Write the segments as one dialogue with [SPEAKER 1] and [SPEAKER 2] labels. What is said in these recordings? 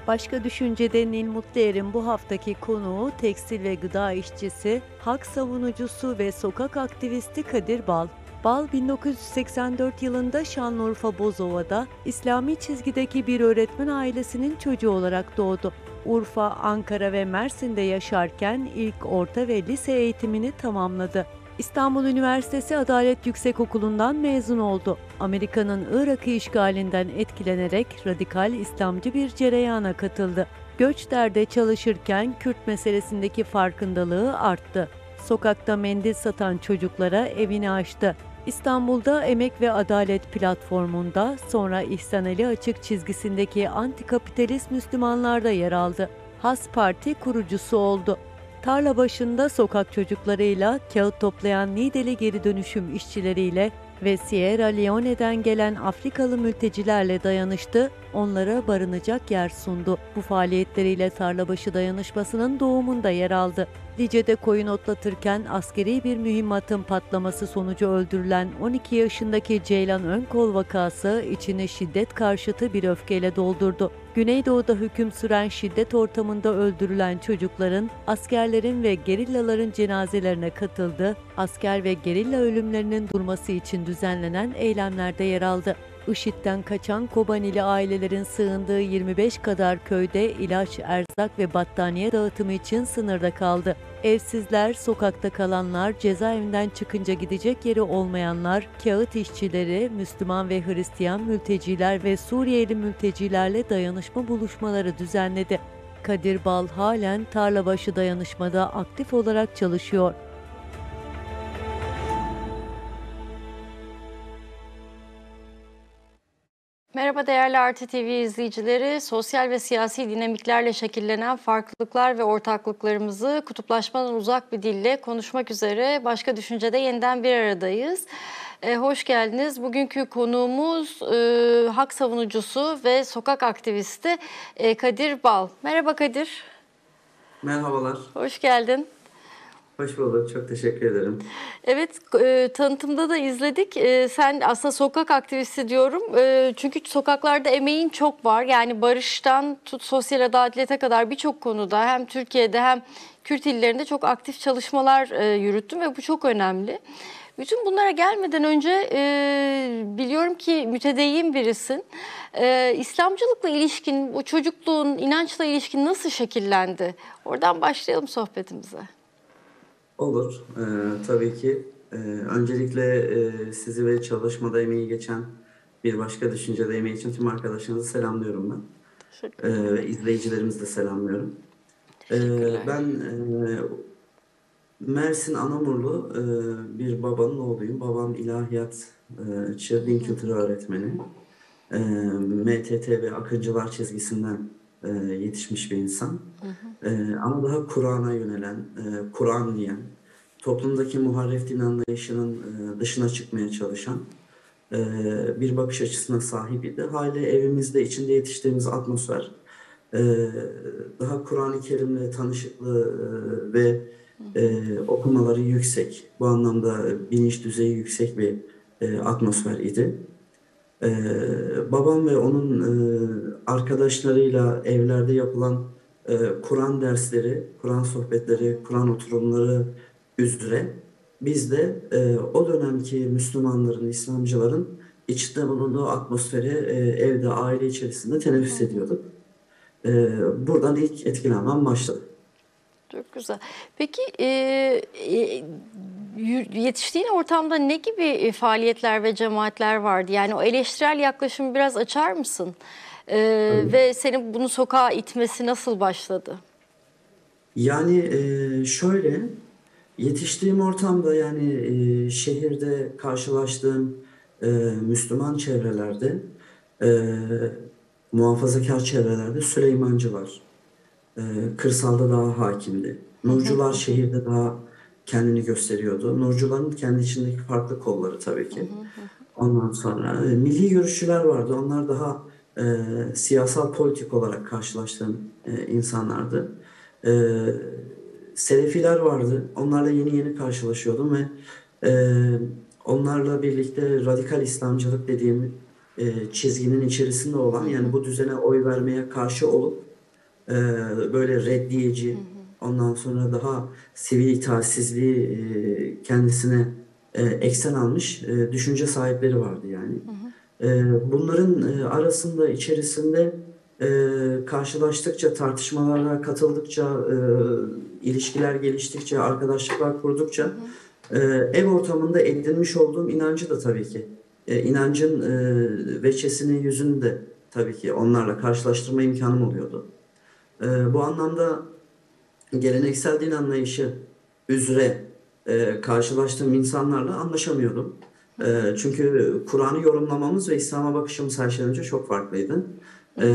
[SPEAKER 1] Başka Düşünce'de Nil Mutluer'in bu haftaki konuğu tekstil ve gıda işçisi, hak savunucusu ve sokak aktivisti Kadir Bal. Bal 1984 yılında Şanlıurfa Bozova'da İslami çizgideki bir öğretmen ailesinin çocuğu olarak doğdu. Urfa, Ankara ve Mersin'de yaşarken ilk orta ve lise eğitimini tamamladı. İstanbul Üniversitesi Adalet Yüksekokulu'ndan mezun oldu. Amerika'nın Irak'ı işgalinden etkilenerek radikal İslamcı bir cereyana katıldı. Göçler'de çalışırken Kürt meselesindeki farkındalığı arttı. Sokakta mendil satan çocuklara evini açtı. İstanbul'da Emek ve Adalet platformunda, sonra İhsan Ali Açık çizgisindeki antikapitalist Müslümanlarda yer aldı. Has Parti kurucusu oldu. Tarla başında sokak çocuklarıyla, kağıt toplayan Niğdeli geri dönüşüm işçileriyle ve Sierra Leone'den gelen Afrikalı mültecilerle dayanıştı, onlara barınacak yer sundu. Bu faaliyetleriyle Tarlabaşı Dayanışması'nın doğumunda yer aldı. Lice'de koyun otlatırken askeri bir mühimmatın patlaması sonucu öldürülen 12 yaşındaki Ceylan Önkol vakası içini şiddet karşıtı bir öfkeyle doldurdu. Güneydoğu'da hüküm süren şiddet ortamında öldürülen çocukların, askerlerin ve gerillaların cenazelerine katıldı, asker ve gerilla ölümlerinin durması için düzenlenen eylemlerde yer aldı. IŞİD'den kaçan Kobanili ailelerin sığındığı 25 kadar köyde ilaç, erzak ve battaniye dağıtımı için sınırda kaldı. Evsizler, sokakta kalanlar, cezaevinden çıkınca gidecek yeri olmayanlar, kağıt işçileri, Müslüman ve Hristiyan mülteciler ve Suriyeli mültecilerle dayanışma buluşmaları düzenledi. Kadir Bal halen Tarlabaşı Dayanışma'da aktif olarak çalışıyor.
[SPEAKER 2] Merhaba değerli Artı TV izleyicileri. Sosyal ve siyasi dinamiklerle şekillenen farklılıklar ve ortaklıklarımızı kutuplaşmadan uzak bir dille konuşmak üzere Başka Düşünce'de yeniden bir aradayız. Hoş geldiniz. Bugünkü konuğumuz hak savunucusu ve sokak aktivisti Kadir Bal. Merhaba Kadir.
[SPEAKER 3] Merhabalar.
[SPEAKER 2] Hoş geldin.
[SPEAKER 3] Hoş bulduk. Çok teşekkür ederim.
[SPEAKER 2] Evet, tanıtımda da izledik. Sen aslında sokak aktivisti diyorum. Çünkü sokaklarda emeğin çok var. Yani barıştan tut sosyal adalete kadar birçok konuda hem Türkiye'de hem Kürt illerinde çok aktif çalışmalar yürüttün ve bu çok önemli. Bütün bunlara gelmeden önce biliyorum ki mütedeyyin birisin. İslamcılıkla ilişkin, bu çocukluğun, inançla ilişkin nasıl şekillendi? Oradan başlayalım sohbetimize.
[SPEAKER 3] Olur. Tabii ki. Öncelikle sizi ve çalışmada emeği geçen bir başka düşüncede emeği için tüm arkadaşlarınızı selamlıyorum ben.
[SPEAKER 2] Teşekkürler.
[SPEAKER 3] İzleyicilerimizi de selamlıyorum.
[SPEAKER 2] Teşekkürler.
[SPEAKER 3] Ben Mersin Anamurlu bir babanın oğluyum. Babam ilahiyatçı, din kültürü öğretmeni. MTT ve Akıncılar çizgisinden yetişmiş bir insan. Ama daha Kur'an'a yönelen, Kur'an diyen, toplumdaki muharref din anlayışının dışına çıkmaya çalışan bir bakış açısına sahip idi. Hali evimizde içinde yetiştiğimiz atmosfer daha Kur'an-ı Kerim'le tanışıklığı ve okumaları yüksek. Bu anlamda bilinç düzeyi yüksek bir atmosfer idi. Babam ve onun arkadaşlarıyla evlerde yapılan Kur'an dersleri, Kur'an sohbetleri, Kur'an oturumları üzere biz de o dönemki Müslümanların, İslamcıların içinde bulunduğu atmosferi evde, aile içerisinde teneffüs ediyorduk. Buradan ilk etkilenmem başladı.
[SPEAKER 2] Çok güzel. Peki yetiştiğin ortamda ne gibi faaliyetler ve cemaatler vardı? Yani o eleştirel yaklaşımı biraz açar mısın? Ve senin bunu sokağa itmesi nasıl başladı?
[SPEAKER 3] Yani şöyle yetiştiğim ortamda yani şehirde karşılaştığım Müslüman çevrelerde e, muhafazakar çevrelerde Süleymancılar kırsalda daha hakimdi. Nurcular şehirde daha kendini gösteriyordu. Nurcuların kendi içindeki farklı kolları tabii ki. Ondan sonra milli görüşçüler vardı. Onlar daha siyasal politik olarak karşılaştığım insanlardı. E, Selefiler vardı. Onlarla yeni yeni karşılaşıyordum ve e, onlarla birlikte radikal İslamcılık dediğim çizginin içerisinde olan yani bu düzene oy vermeye karşı olup e, böyle reddiyeci, ondan sonra daha sivil itaatsizliği kendisine eksen almış düşünce sahipleri vardı yani. Bunların arasında, içerisinde karşılaştıkça, tartışmalara katıldıkça, ilişkiler geliştikçe, arkadaşlıklar kurdukça ev ortamında edinmiş olduğum inancı da tabii ki, inancın veçesini, yüzünü de tabii ki onlarla karşılaştırma imkanım oluyordu. Bu anlamda geleneksel din anlayışı üzere karşılaştığım insanlarla anlaşamıyordum. Çünkü Kur'an'ı yorumlamamız ve İslam'a bakışımız her şeyden önce çok farklıydı. E,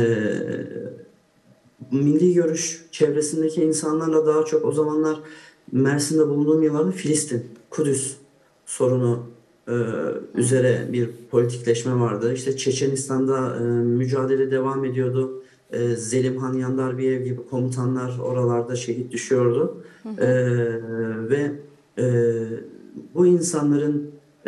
[SPEAKER 3] Milli görüş çevresindeki insanlarla daha çok o zamanlar Mersin'de bulunduğum yıllarda Filistin, Kudüs sorunu üzere bir politikleşme vardı. İşte Çeçenistan'da mücadele devam ediyordu. Zelimhan Yandarbiyev gibi komutanlar oralarda şehit düşüyordu. Ve e, bu insanların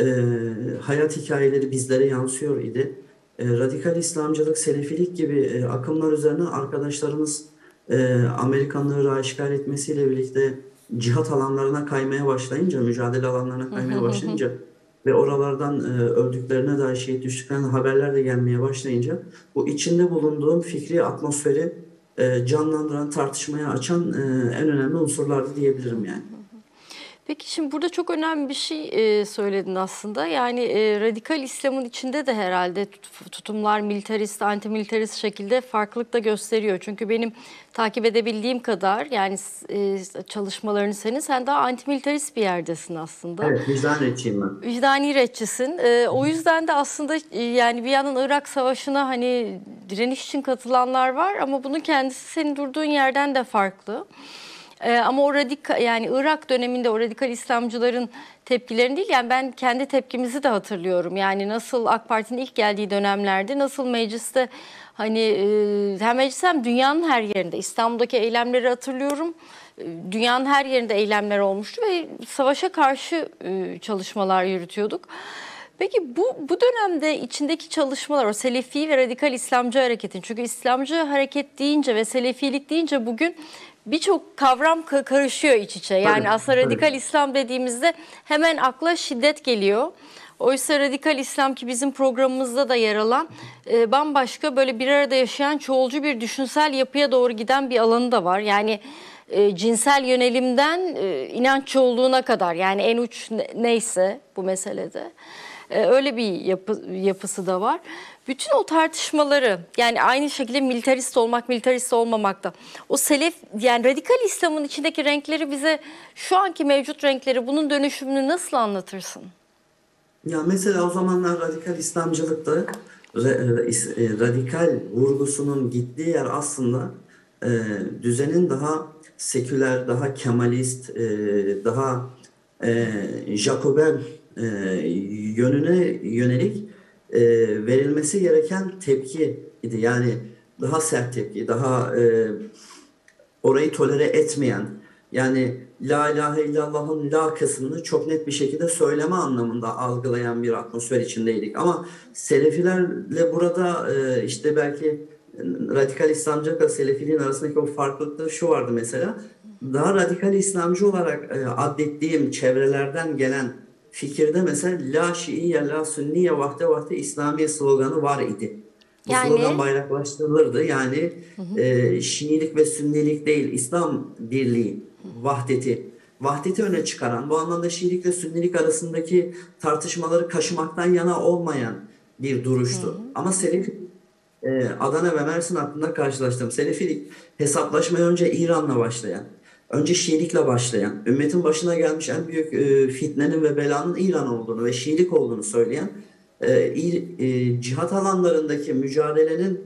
[SPEAKER 3] hayat hikayeleri bizlere yansıyor idi. Radikal İslamcılık, Selefilik gibi akımlar üzerine arkadaşlarımız Amerikan'ın Irak'ı işgal etmesiyle birlikte cihat alanlarına kaymaya başlayınca, mücadele alanlarına kaymaya başlayınca ve oralardan öldüklerine dair, şehit düştüklerine haberler de gelmeye başlayınca bu içinde bulunduğum fikri atmosferi canlandıran, tartışmaya açan en önemli unsurlardı diyebilirim yani.
[SPEAKER 2] Peki şimdi burada çok önemli bir şey söyledin aslında. Yani radikal İslam'ın içinde de herhalde tutumlar militarist, antimilitarist şekilde farklılık da gösteriyor. Çünkü benim takip edebildiğim kadar yani çalışmalarını sen daha antimilitarist bir yerdesin aslında.
[SPEAKER 3] Evet, vicdan retçiyim ben.
[SPEAKER 2] Vicdani retçisin. O yüzden de aslında yani bir yandan Irak Savaşı'na hani direniş için katılanlar var ama bunun kendisi senin durduğun yerden de farklı. Ama o radikal yani Irak döneminde o radikal İslamcıların tepkilerini değil yani ben kendi tepkimizi de hatırlıyorum. Yani nasıl AK Parti'nin ilk geldiği dönemlerde nasıl mecliste hani hem mecliste hem dünyanın her yerinde İstanbul'daki eylemleri hatırlıyorum. Dünyanın her yerinde eylemler olmuştu ve savaşa karşı çalışmalar yürütüyorduk. Peki bu dönemde içindeki çalışmalar o Selefi ve radikal İslamcı hareketin çünkü İslamcı hareket deyince ve Selefilik deyince bugün birçok kavram karışıyor iç içe. Yani
[SPEAKER 3] Tabii,
[SPEAKER 2] aslında radikal
[SPEAKER 3] tabii.
[SPEAKER 2] İslam dediğimizde hemen akla şiddet geliyor. Oysa radikal İslam ki bizim programımızda da yer alan bambaşka böyle bir arada yaşayan çoğulcu bir düşünsel yapıya doğru giden bir alanı da var. Yani cinsel yönelimden inanç çoğulluğuna kadar yani en uç neyse bu meselede öyle bir yapısı da var. Bütün o tartışmaları yani aynı şekilde militarist olmak, militarist olmamak da o selef yani radikal İslam'ın içindeki renkleri bize şu anki mevcut renkleri bunun dönüşümünü nasıl anlatırsın?
[SPEAKER 3] Ya mesela o zamanlar radikal İslamcılıkta radikal vurgusunun gittiği yer aslında e, düzenin daha seküler, daha kemalist, daha Jacoben yönüne yönelik verilmesi gereken tepki idi. Yani daha sert tepki, daha orayı tolere etmeyen, yani La ilahe illallah'ın la kısmını çok net bir şekilde söyleme anlamında algılayan bir atmosfer içindeydik. Ama Selefilerle burada işte belki radikal İslamcılıkla Selefiliğin arasındaki o farklılıkta şu vardı mesela. Daha radikal İslamcı olarak adettiğim çevrelerden gelen fikirde mesela La Şiiye, La Sünniye, Vahde Vahde İslamiye sloganı var idi. Bu slogan
[SPEAKER 2] Yani
[SPEAKER 3] bayraklaştırılırdı. Yani Şiilik ve Sünnilik değil, İslam birliği, vahdeti. Vahdeti öne çıkaran, bu anlamda Şiilik ve Sünnilik arasındaki tartışmaları kaşımaktan yana olmayan bir duruştu. Ama Selefi, Adana ve Mersin hattında karşılaştığım Selefilik hesaplaşmaya önce İran'la başlayan, önce Şiilikle başlayan, ümmetin başına gelmiş en büyük fitnenin ve belanın İran olduğunu ve Şiilik olduğunu söyleyen cihat alanlarındaki mücadelenin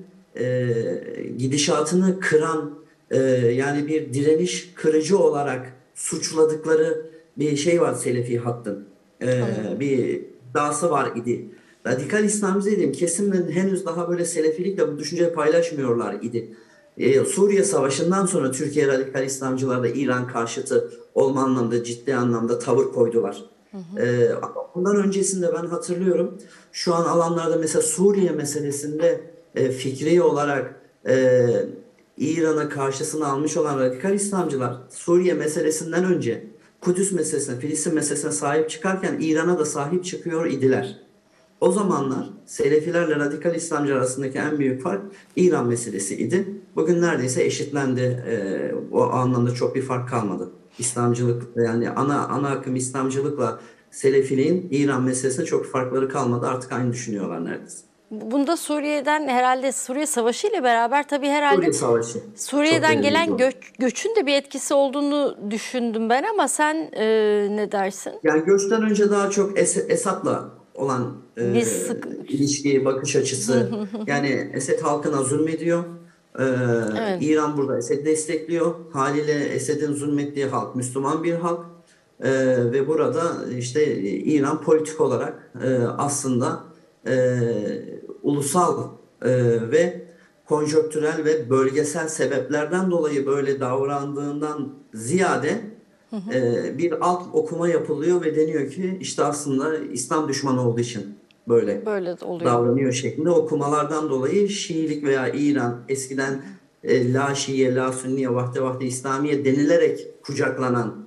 [SPEAKER 3] gidişatını kıran yani bir direniş kırıcı olarak suçladıkları bir şey var Selefi hattın.
[SPEAKER 2] anladım.
[SPEAKER 3] Bir dası var idi. Radikal İslamcı dediğim kesimlerin henüz daha böyle Selefilikle bu düşünceyi paylaşmıyorlar idi. Suriye Savaşı'ndan sonra Türkiye radikal İslamcılar da İran karşıtı olma anlamda ciddi anlamda tavır koydular. Ama bundan öncesinde ben hatırlıyorum şu an alanlarda mesela Suriye meselesinde fikri olarak İran'ı karşısına almış olan radikal İslamcılar Suriye meselesinden önce Kudüs meselesine, Filistin meselesine sahip çıkarken İran'a da sahip çıkıyor idiler. O zamanlar Selefilerle radikal İslamcı arasındaki en büyük fark İran meselesi idi. Bugün neredeyse eşitlendi. O anlamda çok bir fark kalmadı. İslamcılık, yani ana akım İslamcılıkla Selefiliğin İran meselesinde çok farkları kalmadı. Artık aynı düşünüyorlar neredeyse.
[SPEAKER 2] Bunda Suriye'den herhalde Suriye Savaşı ile beraber tabii herhalde
[SPEAKER 3] Suriye Savaşı çok
[SPEAKER 2] Suriye'den
[SPEAKER 3] belirleyici
[SPEAKER 2] gelen
[SPEAKER 3] oldu.
[SPEAKER 2] göçün de bir etkisi olduğunu düşündüm ben ama sen ne dersin?
[SPEAKER 3] Yani göçten önce daha çok Esad'la olan
[SPEAKER 2] Biz sık
[SPEAKER 3] ilişki, bakış açısı. Yani Esed halkına zulmediyor. E,
[SPEAKER 2] evet.
[SPEAKER 3] İran burada Esed'i destekliyor. Haliyle Esed'in zulmettiği halk Müslüman bir halk. Ve burada işte İran politik olarak aslında e, ulusal ve konjonktürel ve bölgesel sebeplerden dolayı böyle davrandığından ziyade bir alt okuma yapılıyor ve deniyor ki işte aslında İslam düşmanı olduğu için böyle
[SPEAKER 2] Böyle oluyor.
[SPEAKER 3] davranıyor şeklinde okumalardan dolayı Şiilik veya İran eskiden La Şiye, La Sünniye, Vahde Vahde İslamiye denilerek kucaklanan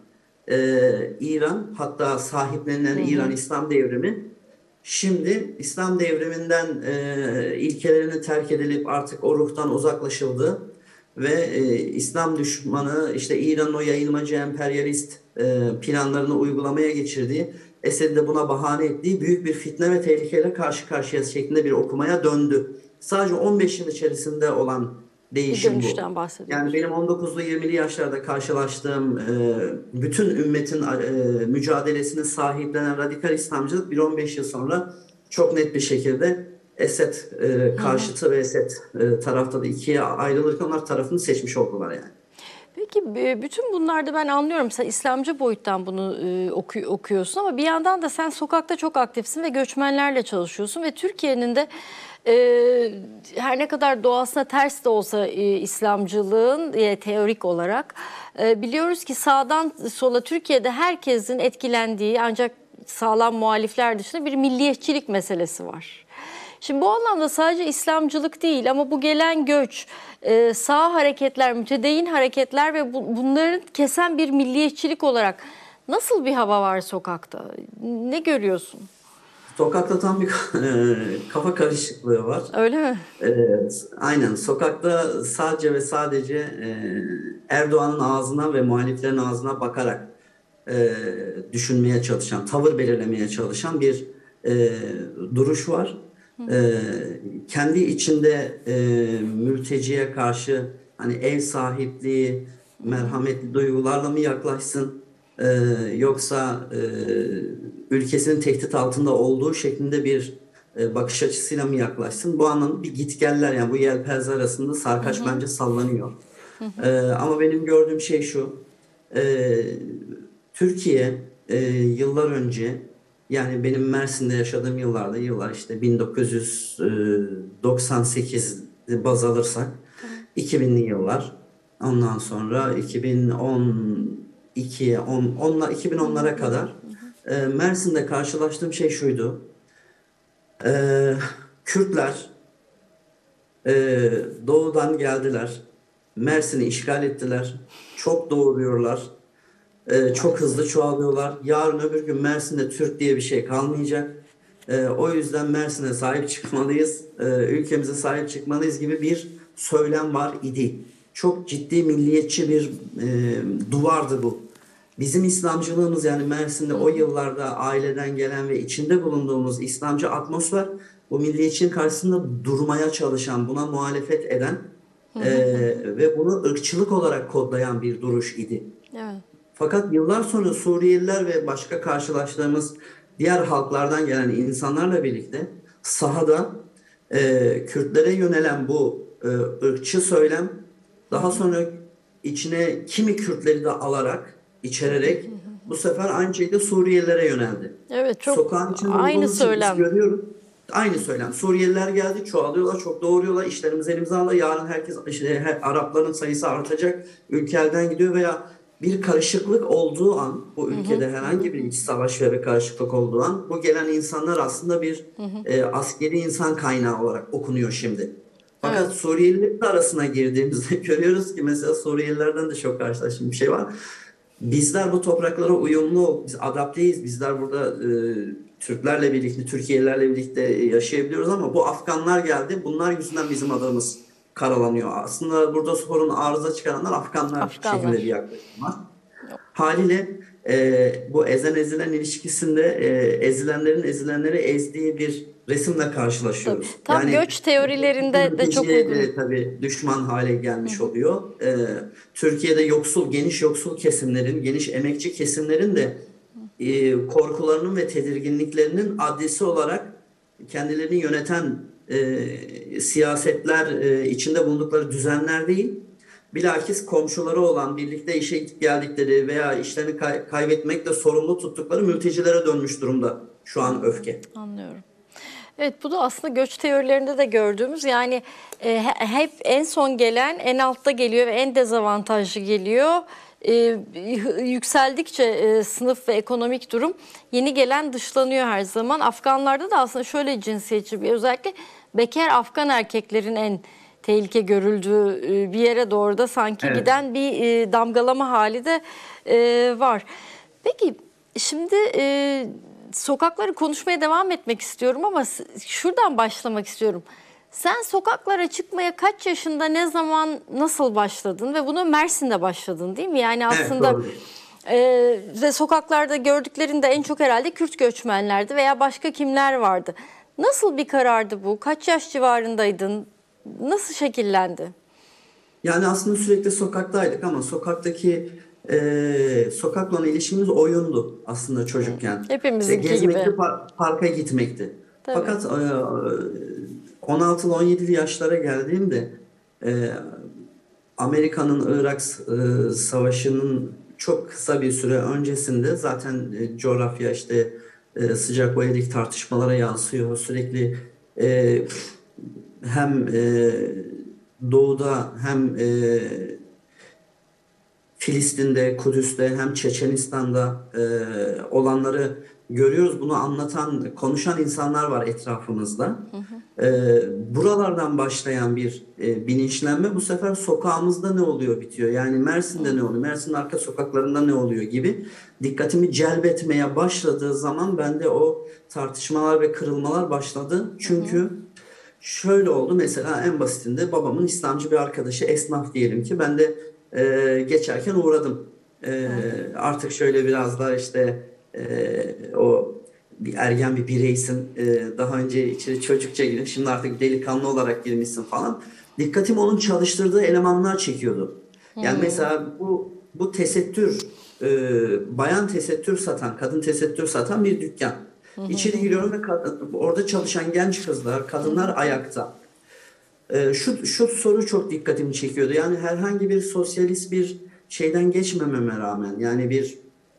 [SPEAKER 3] İran, hatta sahiplenilen İran İslam Devrimi, şimdi İslam Devrimi'nden ilkelerini terk edilip artık o ruhtan uzaklaşıldı ve İslam düşmanı işte İran'ın o yayılmacı emperyalist planlarını uygulamaya geçirdiği, Esed'i de buna bahane ettiği büyük bir fitne ve tehlikeyle karşı karşıya şeklinde bir okumaya döndü. Sadece 15 yıl içerisinde olan
[SPEAKER 2] Bir
[SPEAKER 3] değişim bu.
[SPEAKER 2] dönüşten bahsediyoruz.
[SPEAKER 3] Yani benim 19'lu 20'li yaşlarda karşılaştığım bütün ümmetin mücadelesini sahiplenen radikal İslamcılık bir 15 yıl sonra çok net bir şekilde Esed karşıtı ve Esed tarafta da ikiye ayrılırken onlar tarafını seçmiş oldular yani.
[SPEAKER 2] Peki bütün bunlarda ben anlıyorum sen İslamcı boyuttan bunu okuyorsun ama bir yandan da sen sokakta çok aktifsin ve göçmenlerle çalışıyorsun ve Türkiye'nin de her ne kadar doğasına ters de olsa İslamcılığın teorik olarak biliyoruz ki sağdan sola Türkiye'de herkesin etkilendiği ancak sağlam muhalifler dışında bir milliyetçilik meselesi var. Şimdi bu anlamda sadece İslamcılık değil ama bu gelen göç, sağ hareketler, mütedeyyin hareketler ve bunların kesen bir milliyetçilik olarak nasıl bir hava var sokakta? Ne görüyorsun?
[SPEAKER 3] Sokakta tam bir kafa karışıklığı var.
[SPEAKER 2] Öyle mi?
[SPEAKER 3] Aynen, sokakta sadece ve sadece Erdoğan'ın ağzına ve muhaliflerin ağzına bakarak düşünmeye çalışan, tavır belirlemeye çalışan bir duruş var. Kendi içinde mülteciye karşı hani ev sahipliği, merhametli duygularla mı yaklaşsın, yoksa ülkesinin tehdit altında olduğu şeklinde bir bakış açısıyla mı yaklaşsın? Bu anlamda bir gitgeller, yani bu yelpaze arasında sarkaç bence sallanıyor. Ama benim gördüğüm şey şu: Türkiye yıllar önce, yani benim Mersin'de yaşadığım yıllar işte 1998 baz alırsak 2000'li yıllar, ondan sonra 2012, 2010'lara kadar Mersin'de karşılaştığım şey şuydu: Kürtler doğudan geldiler, Mersin'i işgal ettiler, çok doğuruyorlar. Çok hızlı çoğalıyorlar. Yarın öbür gün Mersin'de Türk diye bir şey kalmayacak. O yüzden Mersin'e sahip çıkmalıyız, ülkemize sahip çıkmalıyız gibi bir söylem var idi. Çok ciddi milliyetçi bir duvardı bu. Bizim İslamcılığımız, yani Mersin'de o yıllarda aileden gelen ve içinde bulunduğumuz İslamcı atmosfer, bu milliyetçinin karşısında durmaya çalışan, buna muhalefet eden ve bunu ırkçılık olarak kodlayan bir duruş idi.
[SPEAKER 2] Evet.
[SPEAKER 3] Fakat yıllar sonra Suriyeliler ve başka karşılaştığımız diğer halklardan gelen insanlarla birlikte sahada Kürtlere yönelen bu ırkçı söylem daha sonra içine kimi Kürtleri de alarak, içererek bu sefer aynı şekilde Suriyelilere yöneldi.
[SPEAKER 2] Evet, çok
[SPEAKER 3] Sokağın içinde
[SPEAKER 2] aynı
[SPEAKER 3] olduğumuz için biz
[SPEAKER 2] söylem.
[SPEAKER 3] görüyoruz. Aynı söylem. Suriyeliler geldi, çoğalıyorlar, çok doğuruyorlar. İşlerimizi elimize alıyorlar. Yarın herkes, işte, Arapların sayısı artacak, ülke elden gidiyor veya bir karışıklık olduğu an, bu ülkede herhangi bir iç savaş ve bir karışıklık olduğu an, bu gelen insanlar aslında bir askeri insan kaynağı olarak okunuyor şimdi. Fakat
[SPEAKER 2] Evet.
[SPEAKER 3] Suriyelilerin de arasına girdiğimizde görüyoruz ki mesela Suriyelilerden de çok karşılaştığım bir şey var. Bizler bu topraklara uyumlu, biz adapteyiz. Bizler burada Türklerle birlikte, Türkiye'lilerle birlikte yaşayabiliyoruz ama bu Afganlar geldi. Bunlar yüzünden bizim adamız karalanıyor. Aslında burada sorun arıza çıkaranlar Afganlar şeklinde bir
[SPEAKER 2] Afganlar.
[SPEAKER 3] yaklaşım var. Haliyle bu ezen ezilen ilişkisinde ezilenlerin ezilenleri ezdiği bir resimle
[SPEAKER 2] Tabii.
[SPEAKER 3] karşılaşıyoruz.
[SPEAKER 2] Tam
[SPEAKER 3] Yani
[SPEAKER 2] göç teorilerinde de
[SPEAKER 3] mülteci
[SPEAKER 2] çok uygun.
[SPEAKER 3] tabii düşman hale gelmiş oluyor. Türkiye'de yoksul, geniş yoksul kesimlerin, geniş emekçi kesimlerin de korkularının ve tedirginliklerinin adresi olarak kendilerini yöneten siyasetler, içinde bulundukları düzenler değil, bilakis komşuları olan, birlikte işe gidip geldikleri veya işlerini kaybetmekle sorumlu tuttukları mültecilere dönmüş durumda şu an öfke.
[SPEAKER 2] Anlıyorum. Evet, bu da aslında göç teorilerinde de gördüğümüz, yani hep en son gelen en altta geliyor ve en dezavantajlı geliyor. Yükseldikçe sınıf ve ekonomik durum, yeni gelen dışlanıyor her zaman. Afganlarda da aslında şöyle cinsiyetçi bir, özellikle bekar Afgan erkeklerin en tehlike görüldüğü bir yere doğru da sanki
[SPEAKER 3] Evet.
[SPEAKER 2] giden bir damgalama hali de var. Peki şimdi sokakları konuşmaya devam etmek istiyorum ama şuradan başlamak istiyorum. Sen sokaklara çıkmaya kaç yaşında, ne zaman, nasıl başladın ve bunu Mersin'de başladın, değil mi? Yani
[SPEAKER 3] Evet,
[SPEAKER 2] aslında
[SPEAKER 3] doğru.
[SPEAKER 2] ve sokaklarda gördüklerinde en çok herhalde Kürt göçmenlerdi veya başka kimler vardı? Nasıl bir karardı bu? Kaç yaş civarındaydın? Nasıl şekillendi?
[SPEAKER 3] Yani aslında sürekli sokaktaydık ama sokakla olan ilişkimiz oyundu aslında çocukken. İşte
[SPEAKER 2] Hepimizinki
[SPEAKER 3] gezmekti,
[SPEAKER 2] gibi.
[SPEAKER 3] parka gitmekti.
[SPEAKER 2] Tabii.
[SPEAKER 3] Fakat 16'lı 17'li yaşlara geldiğimde e, Amerika'nın Irak Savaşı'nın çok kısa bir süre öncesinde zaten coğrafya işte sıcak ve erik tartışmalara yansıyor. Sürekli e, hem doğuda hem Filistin'de, Kudüs'te hem Çeçenistan'da olanları görüyoruz. Bunu anlatan, konuşan insanlar var etrafımızda. Buralardan başlayan bir bilinçlenme bu sefer sokağımızda ne oluyor bitiyor. Yani Mersin'de ne oluyor, Mersin'in arka sokaklarında ne oluyor gibi dikkatimi celbetmeye başladığı zaman bende o tartışmalar ve kırılmalar başladı. Çünkü şöyle oldu, mesela en basitinde babamın İslamcı bir arkadaşı esnaf diyelim ki ben de geçerken uğradım. Artık şöyle biraz daha işte o bir ergen bir bireysin. Daha önce içeri çocukça girdin. Şimdi artık delikanlı olarak girmişsin falan. Dikkatimi onun çalıştırdığı elemanlar çekiyordu. Yani mesela bu tesettür, bayan tesettür satan, kadın tesettür satan bir dükkan. İçeri giriyorum ve orada çalışan genç kızlar, kadınlar ayakta. Şu soru çok dikkatimi çekiyordu. Yani herhangi bir sosyalist bir şeyden geçmememe rağmen, yani bir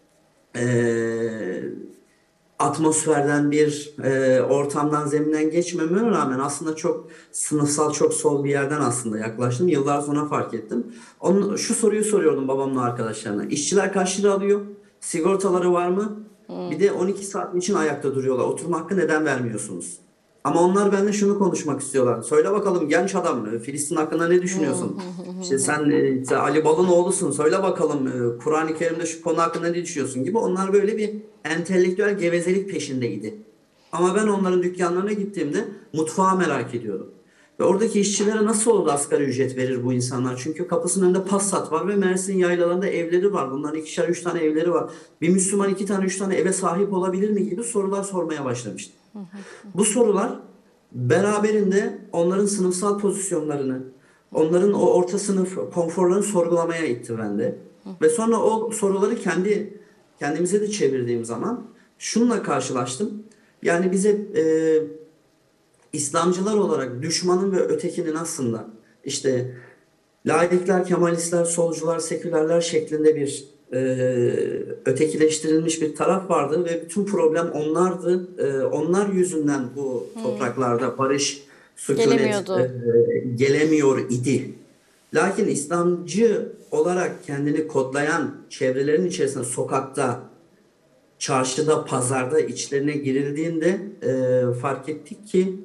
[SPEAKER 3] e, atmosferden, bir ortamdan, zeminden geçmememe rağmen aslında çok sınıfsal, çok sol bir yerden aslında yaklaştım. Yıllar sonra fark ettim. Şu soruyu soruyordum babamla arkadaşlarına. İşçiler kaç lira alıyor? Sigortaları var mı? Bir de 12 saat için ayakta duruyorlar. Oturma hakkı neden vermiyorsunuz? Ama onlar benimle şunu konuşmak istiyorlar. Söyle bakalım genç adam, Filistin hakkında ne düşünüyorsun? İşte sen Ali Balanoğlu'sun. Söyle bakalım Kur'an-ı Kerim'de şu konu hakkında ne düşünüyorsun gibi. Onlar böyle bir entelektüel gevezelik peşindeydi. Ama ben onların dükkanlarına gittiğimde mutfağı merak ediyordum. Ve oradaki işçilere nasıl olur da asgari ücret verir bu insanlar? Çünkü kapısının önünde Passat var ve Mersin yaylalarında evleri var. Bunların ikişer, üç tane evleri var. Bir Müslüman iki tane, üç tane eve sahip olabilir mi gibi sorular sormaya başlamıştım. Bu sorular beraberinde onların sınıfsal pozisyonlarını, onların o orta sınıf konforlarını sorgulamaya itti bende. Ve sonra o soruları kendimize de çevirdiğim zaman şununla karşılaştım. Yani bize İslamcılar olarak düşmanın ve ötekinin aslında işte laikler, Kemalistler, solcular, sekülerler şeklinde bir ötekileştirilmiş bir taraf vardı ve bütün problem onlardı. Onlar yüzünden bu topraklarda barış, sükunet
[SPEAKER 2] Gelemiyordu.
[SPEAKER 3] gelemiyor idi. Lakin İslamcı olarak kendini kodlayan çevrelerin içerisinde sokakta, çarşıda, pazarda içlerine girildiğinde fark ettik ki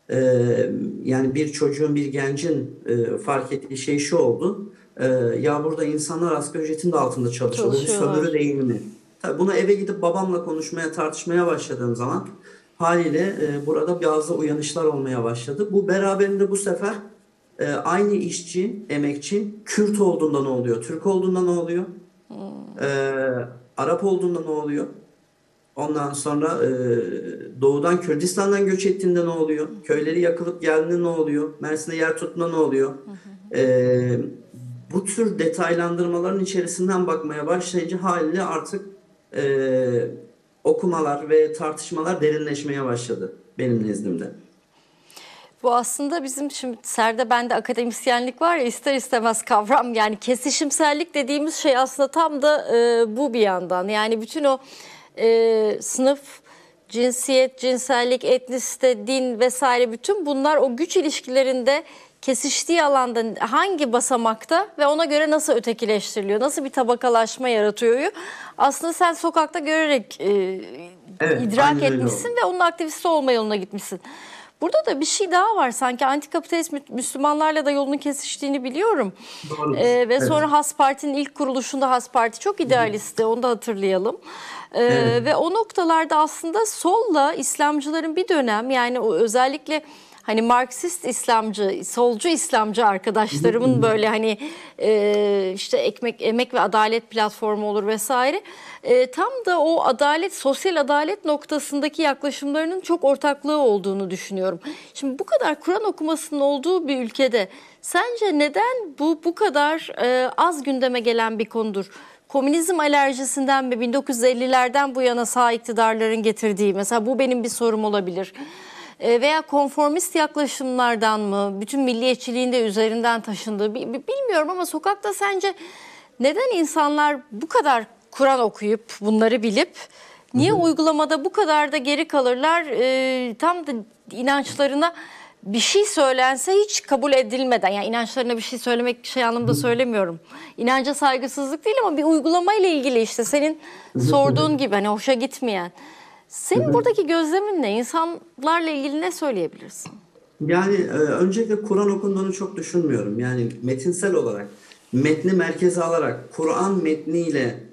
[SPEAKER 3] E, Yani bir çocuğun, bir gencin fark ettiği şey şu oldu. Ya burada insanlar asgari ücretin de altında çalışıyor. Bu bir sömürü
[SPEAKER 2] Çalışıyorlar.
[SPEAKER 3] değil mi? Tabii buna eve gidip babamla konuşmaya, tartışmaya başladığım zaman haliyle burada bazı uyanışlar olmaya başladı. Bu beraberinde bu sefer aynı işçi, emekçi Kürt olduğunda ne oluyor? Türk olduğunda ne oluyor? E, Arap olduğunda ne oluyor? Ondan sonra doğudan Kürdistan'dan göç ettiğinde ne oluyor? Köyleri yakılıp geldiğinde ne oluyor? Mersin'de yer tuttuğunda ne oluyor? E, Bu tür detaylandırmaların içerisinden bakmaya başlayınca haliyle artık okumalar ve tartışmalar derinleşmeye başladı benim nezdimde.
[SPEAKER 2] Bu aslında bizim şimdi Serde bende akademisyenlik var ya, ister istemez kavram, yani kesişimsellik dediğimiz şey aslında tam da bu bir yandan. Yani bütün o sınıf, cinsiyet, cinsellik, etnisite, din vesaire, bütün bunlar o güç ilişkilerinde kesiştiği alanda hangi basamakta ve ona göre nasıl ötekileştiriliyor, nasıl bir tabakalaşma yaratıyor, aslında sen sokakta görerek
[SPEAKER 3] Evet,
[SPEAKER 2] idrak
[SPEAKER 3] aynen öyle
[SPEAKER 2] etmişsin
[SPEAKER 3] oldu.
[SPEAKER 2] ve onun aktivisti olma yoluna gitmişsin. Burada da bir şey daha var, sanki antikapitalist Müslümanlarla da yolunun kesiştiğini biliyorum.
[SPEAKER 3] Doğrudur.
[SPEAKER 2] Ve
[SPEAKER 3] Evet.
[SPEAKER 2] sonra Has Parti'nin ilk kuruluşunda, Has Parti çok idealistti, onu da hatırlayalım.
[SPEAKER 3] Evet.
[SPEAKER 2] Ve o noktalarda aslında solla İslamcıların bir dönem, yani o özellikle hani Marksist İslamcı, solcu İslamcı arkadaşlarımın böyle hani işte emek ve adalet platformu olur vesaire. Tam da o adalet, sosyal adalet noktasındaki yaklaşımlarının çok ortaklığı olduğunu düşünüyorum. Şimdi bu kadar Kur'an okumasının olduğu bir ülkede sence neden bu kadar az gündeme gelen bir konudur? Komünizm alerjisinden mi, 1950'lerden bu yana sağ iktidarların getirdiği, mesela bu benim bir sorum olabilir. Veya konformist yaklaşımlardan mı, bütün milliyetçiliğin de üzerinden taşındığı, bilmiyorum ama sokakta sence neden insanlar bu kadar Kur'an okuyup bunları bilip niye uygulamada bu kadar da geri kalırlar? Tam da inançlarına bir şey söylense hiç kabul edilmeden, yani inançlarına bir şey söylemek şey anlamda söylemiyorum. İnanca saygısızlık değil ama bir uygulama ile ilgili, işte senin sorduğun gibi hani hoşa gitmeyen. Senin buradaki gözlemin ne? İnsanlarla ilgili ne söyleyebilirsin?
[SPEAKER 3] Yani öncelikle Kur'an okunduğunu çok düşünmüyorum. Yani metinsel olarak, metni merkeze alarak Kur'an metniyle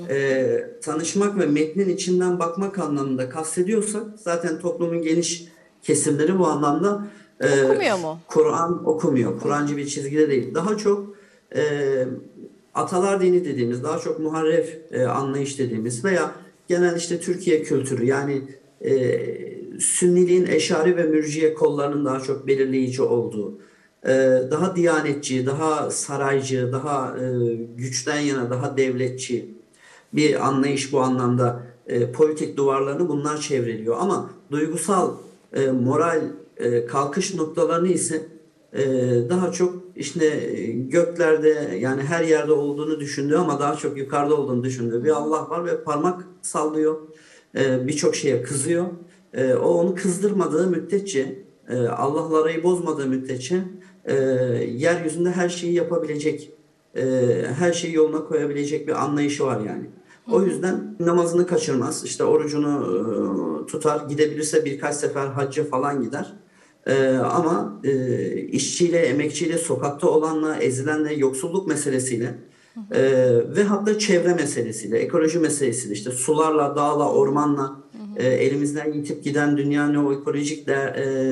[SPEAKER 3] tanışmak ve metnin içinden bakmak anlamında kastediyorsak zaten toplumun geniş kesimleri bu anlamda e,
[SPEAKER 2] Okumuyor mu?
[SPEAKER 3] Kur'an okumuyor. Kur'ancı bir çizgide değil. Daha çok e, atalar dini dediğimiz, daha çok muharref anlayış dediğimiz veya genel işte Türkiye kültürü, yani Sünniliğin Eşari ve Mürciye kollarının daha çok belirleyici olduğu, daha diyanetçi, daha saraycı, daha güçten yana, daha devletçi bir anlayış bu anlamda politik duvarlarını bunlar çevreliyor. Ama duygusal, moral kalkış noktalarını ise e, daha çok işte göklerde, yani her yerde olduğunu düşündüğü ama daha çok yukarıda olduğunu düşündüğü bir Allah var ve parmak sallıyor. Birçok şeye kızıyor. O onu kızdırmadığı müddetçe, Allah'la arayı bozmadığı müddetçe yeryüzünde her şeyi yapabilecek, her şeyi yoluna koyabilecek bir anlayışı var yani. O yüzden namazını kaçırmaz, işte orucunu tutar, gidebilirse birkaç sefer hacca falan gider. Ama işçiyle, emekçiyle, sokakta olanla, ezilenle, yoksulluk meselesiyle ve hatta çevre meselesiyle, ekoloji meselesiyle, işte sularla, dağla, ormanla elimizden yitip giden dünyanın o ekolojik de,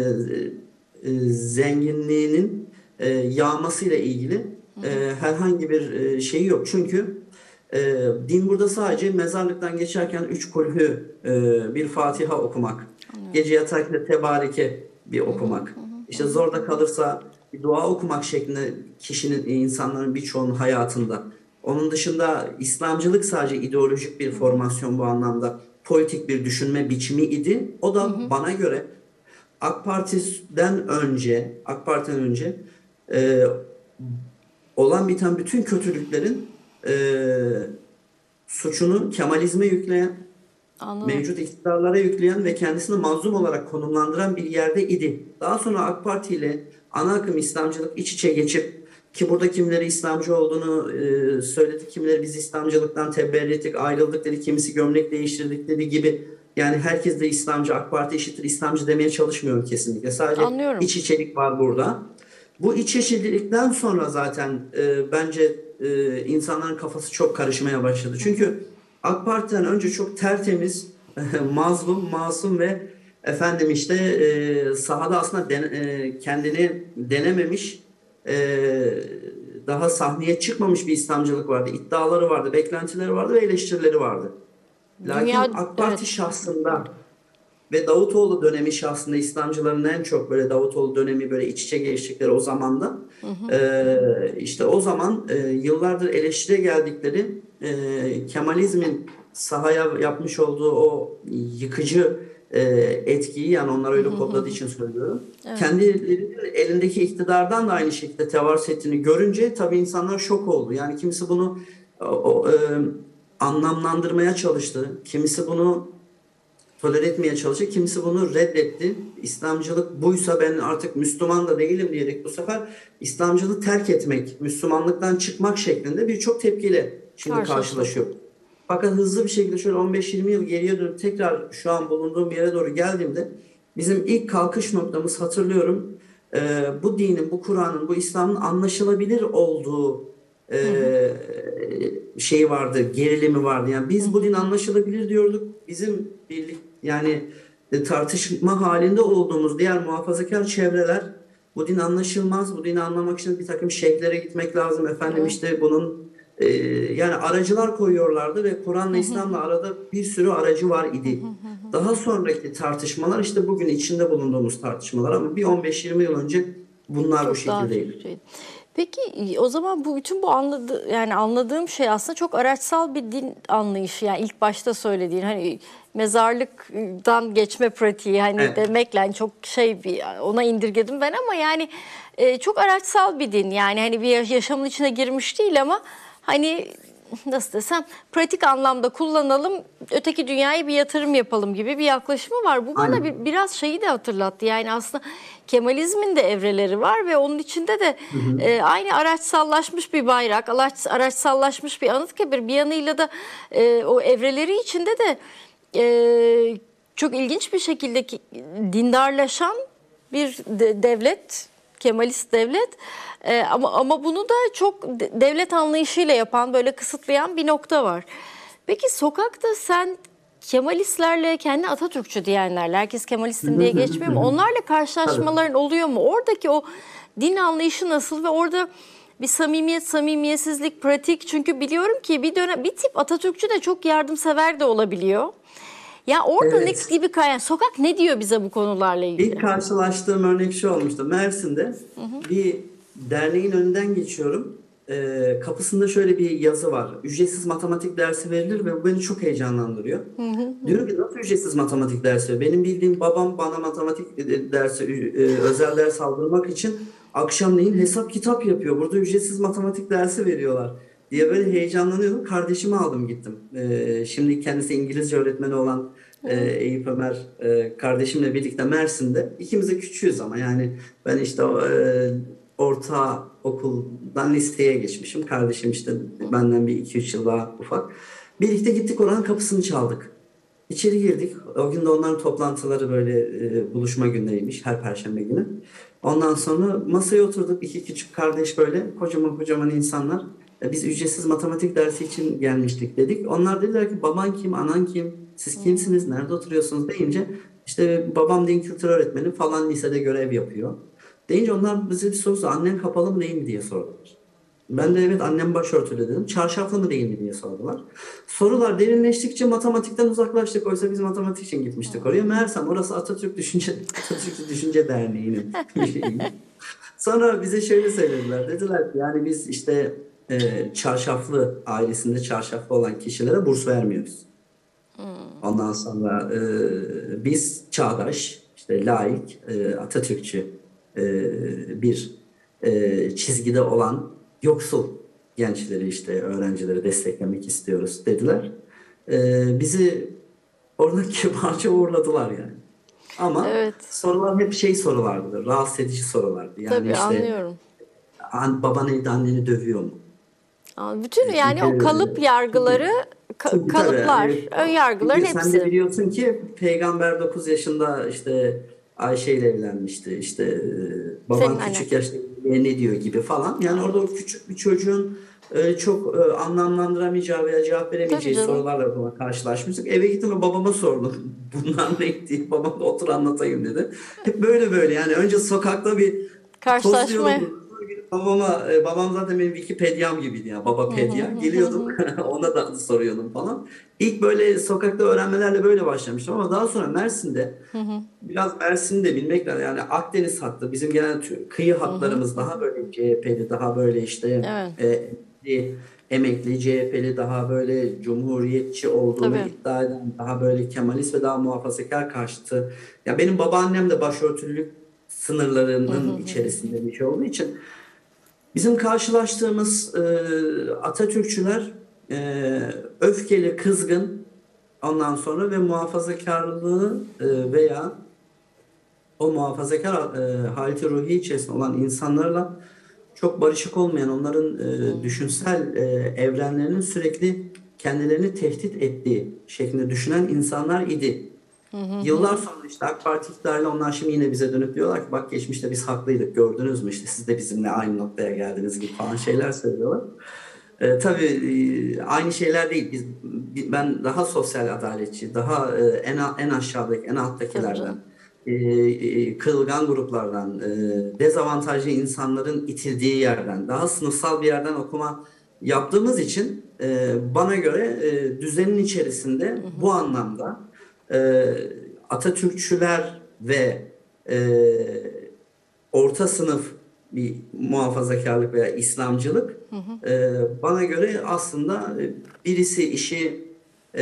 [SPEAKER 3] zenginliğinin yağmasıyla ilgili herhangi bir şeyi yok. Çünkü din burada sadece mezarlıktan geçerken üç kulhü, bir Fatiha okumak, gece yatarken tebareke bir okumak, işte zorda kalırsa bir dua okumak şeklinde kişinin, insanların birçoğunun hayatında. Onun dışında İslamcılık sadece ideolojik bir formasyon bu anlamda. Politik bir düşünme biçimi idi. O da bana göre AK Parti'den önce e, olan biten bütün kötülüklerin e, suçunu Kemalizme yükleyen,
[SPEAKER 2] Anladım.
[SPEAKER 3] mevcut iktidarlara yükleyen ve kendisini mazlum olarak konumlandıran bir yerde idi. Daha sonra AK Parti ile ana akım İslamcılık iç içe geçip, ki burada kimileri İslamcı olduğunu söyledi, kimileri biz İslamcılıktan teberri ettik, ayrıldık dedi, kimisi gömlek değiştirdik dedi gibi Yani herkes de İslamcı, AK Parti eşittir İslamcı demeye çalışmıyorum kesinlikle. Sadece
[SPEAKER 2] Anlıyorum.
[SPEAKER 3] iç içelik var burada. Bu iç içelikten sonra zaten bence insanların kafası çok karışmaya başladı. Çünkü AK Parti'den önce çok tertemiz, mazlum, masum ve efendim işte sahada aslında kendini denememiş, e, daha sahneye çıkmamış bir İslamcılık vardı. İddiaları vardı, beklentileri vardı ve eleştirileri vardı.
[SPEAKER 2] Dünya,
[SPEAKER 3] Lakin AK Parti
[SPEAKER 2] evet.
[SPEAKER 3] şahsında ve Davutoğlu dönemi şahsında İslamcıların en çok böyle Davutoğlu dönemi böyle iç içe geçtikleri o zamanda işte o zaman yıllardır eleştiriye geldikleri Kemalizmin sahaya yapmış olduğu o yıkıcı etkiyi, yani onlar öyle kodladığı için söylüyorum.
[SPEAKER 2] Evet.
[SPEAKER 3] Kendilerinin elindeki iktidardan da aynı şekilde tevarüz ettiğini görünce tabii insanlar şok oldu. Yani kimisi bunu anlamlandırmaya çalıştı. Kimisi bunu tolere etmeye çalıştı. Kimisi bunu reddetti. İslamcılık buysa ben artık Müslüman da değilim diyerek bu sefer İslamcılığı terk etmek, Müslümanlıktan çıkmak şeklinde birçok tepkiyle şimdi
[SPEAKER 2] Karşılaşıldı.
[SPEAKER 3] karşılaşıyor. Fakat hızlı bir şekilde şöyle 15-20 yıl geriye dönüp tekrar şu an bulunduğum yere doğru geldiğimde bizim ilk kalkış noktamız, hatırlıyorum, bu dinin, bu Kur'an'ın, bu İslam'ın anlaşılabilir olduğu şeyi vardı, gerilimi vardı. Yani biz bu din anlaşılabilir diyorduk. Bizim birlik, yani tartışma halinde olduğumuz diğer muhafazakar çevreler bu din anlaşılmaz, bu dini anlamak için bir takım şeyhlere gitmek lazım. Efendim
[SPEAKER 2] Evet.
[SPEAKER 3] işte bunun yani aracılar koyuyorlardı ve Kur'an'la İslam'la arada bir sürü aracı var idi. Daha sonraki tartışmalar işte bugün içinde bulunduğumuz tartışmalar, ama bir 15-20 yıl önce bunlar bu
[SPEAKER 2] Çok daha
[SPEAKER 3] şekildeydi.
[SPEAKER 2] şey. Peki o zaman bütün bu yani anladığım şey aslında çok araçsal bir din anlayışı. Yani ilk başta söylediğin hani mezarlıktan geçme pratiği hani
[SPEAKER 3] Evet.
[SPEAKER 2] demekle hani çok şey bir ona indirgedim ben ama yani çok araçsal bir din. Yani hani bir yaşamın içine girmiş değil ama hani nasıl desem pratik anlamda kullanalım, öteki dünyaya bir yatırım yapalım gibi bir yaklaşımı var. Bu bana
[SPEAKER 3] Aynen.
[SPEAKER 2] biraz şeyi de hatırlattı. Yani aslında Kemalizmin de evreleri var ve onun içinde de
[SPEAKER 3] Hı hı.
[SPEAKER 2] aynı araçsallaşmış bir bayrak, araçsallaşmış bir Anıtkabir, bir yanıyla da o evreleri içinde de çok ilginç bir şekilde dindarlaşan bir devlet, Kemalist devlet. Ama bunu da çok devlet anlayışıyla yapan, böyle kısıtlayan bir nokta var. Peki sokakta sen Kemalistlerle, kendi Atatürkçü diyenlerle, herkes Kemalistim diye geçmiyor mu? Onlarla
[SPEAKER 3] Tabii.
[SPEAKER 2] karşılaşmaların oluyor mu? Oradaki o din anlayışı nasıl ve orada bir samimiyet, samimiyetsizlik, pratik. Çünkü biliyorum ki bir dönem bir tip Atatürkçü de çok yardımsever de olabiliyor. Ya orada ne
[SPEAKER 3] Evet.
[SPEAKER 2] gibi sokak ne diyor bize bu konularla
[SPEAKER 3] İlk
[SPEAKER 2] ilgili?
[SPEAKER 3] karşılaştığım örnek şu olmuştu. Mersin'de bir derneğin önünden geçiyorum. Kapısında şöyle bir yazı var. Ücretsiz matematik dersi verilir ve bu beni çok heyecanlandırıyor. Diyorum ki nasıl ücretsiz matematik dersi? Benim bildiğim babam bana matematik dersi, özel ders aldırmak için akşamleyin hesap kitap yapıyor. Burada ücretsiz matematik dersi veriyorlar diye böyle heyecanlanıyordum. Kardeşimi aldım gittim. Şimdi kendisi İngilizce öğretmeni olan Eyüp Ömer kardeşimle birlikte Mersin'de. İkimiz de küçüğüz ama yani ben işte orta okuldan liseye geçmişim. Kardeşim işte benden bir 2-3 yıl daha ufak. Birlikte gittik, oranın kapısını çaldık. İçeri girdik. O gün de onların toplantıları böyle buluşma günleriymiş, her Perşembe günü. Ondan sonra masaya oturduk. İki küçük kardeş böyle kocaman kocaman insanlar. Biz ücretsiz matematik dersi için gelmiştik dedik. Onlar dediler ki baban kim, anan kim, siz kimsiniz, nerede oturuyorsunuz deyince işte babam din kültür öğretmeni falan lisede görev yapıyor. Deyince onlar bize bir soru sordu. Annen kapalı mı değil mi diye sordular. Ben de evet annem başörtülü dedim. Çarşaflı mı değil mi diye sordular. Sorular derinleştikçe matematikten uzaklaştık. Oysa biz matematik için gitmiştik oraya. Meğersem orası Atatürkçü Düşünce Derneği'nin bir şeyiymiş. Sonra bize şöyle söylediler. Dediler ki yani biz işte çarşaflı, ailesinde çarşaflı olan kişilere burs vermiyoruz. Ondan sonra biz çağdaş, işte laik, Atatürkçü bir çizgide olan yoksul gençleri, işte öğrencileri desteklemek istiyoruz dediler. Bizi orada kibarca uğurladılar yani. Ama
[SPEAKER 2] Evet,
[SPEAKER 3] sorular hep şey sorulardı, rahatsız edici sorulardı. Yani
[SPEAKER 2] tabii
[SPEAKER 3] işte
[SPEAKER 2] anlıyorum.
[SPEAKER 3] baban evde anneni dövüyor mu?
[SPEAKER 2] Bütün yani o
[SPEAKER 3] İşte,
[SPEAKER 2] kalıp yargıları
[SPEAKER 3] Tabii,
[SPEAKER 2] kalıplar,
[SPEAKER 3] evet.
[SPEAKER 2] ön yargıların
[SPEAKER 3] Çünkü sen de
[SPEAKER 2] hepsi.
[SPEAKER 3] biliyorsun ki Peygamber 9 yaşında işte Ayşe ile evlenmişti. İşte baban
[SPEAKER 2] Senin annen.
[SPEAKER 3] küçük yaşta ne diyor gibi falan. Yani orada o küçük bir çocuğun çok anlamlandıramayacağı veya cevap
[SPEAKER 2] Tabii
[SPEAKER 3] veremeyeceği
[SPEAKER 2] canım.
[SPEAKER 3] sorularla falan karşılaşmıştık. Eve gittim ve babama sordum. Bunlar ne diye. Babam da otur anlatayım dedi. Hep böyle böyle yani önce sokakta bir
[SPEAKER 2] Karşılaşmaya.
[SPEAKER 3] tozluyordum. Babama, babam zaten benim Wikipedia'm gibiydi ya. Babapedya. Geliyordum ona da soruyordum falan. İlk böyle sokakta öğrenmelerle böyle başlamıştım ama daha sonra Mersin'de biraz Mersin'i de bilmek lazım. Yani Akdeniz hattı bizim genel kıyı hatlarımız daha böyle CHP'li, daha böyle işte
[SPEAKER 2] Evet,
[SPEAKER 3] emekli CHP'li, daha böyle cumhuriyetçi olduğunu
[SPEAKER 2] tabii.
[SPEAKER 3] iddia eden, daha böyle Kemalist ve daha muhafazakar karşıtı. Ya benim babaannem de başörtülülük sınırlarının içerisinde bir şey olduğu için bizim karşılaştığımız Atatürkçüler öfkeli, kızgın ondan sonra ve muhafazakarlığı veya o muhafazakar haleti ruhi içerisinde olan insanlarla çok barışık olmayan, onların düşünsel evrenlerinin sürekli kendilerini tehdit ettiği şeklinde düşünen insanlar idi. Yıllar sonra işte AK Parti iktidarıyla onlar şimdi yine bize dönüp diyorlar ki bak geçmişte biz haklıydık gördünüz mü işte siz de bizimle aynı noktaya geldiniz gibi falan şeyler söylüyorlar. Tabii aynı şeyler değil. Ben daha sosyal adaletçi, daha en aşağıdaki, en
[SPEAKER 2] Tabii
[SPEAKER 3] alttakilerden,
[SPEAKER 2] canım.
[SPEAKER 3] kırılgan gruplardan, dezavantajlı insanların itildiği yerden, daha sınıfsal bir yerden okuma yaptığımız için bana göre düzenin içerisinde bu anlamda e, Atatürkçüler ve e, orta sınıf bir muhafazakarlık veya İslamcılık bana göre aslında birisi işi e,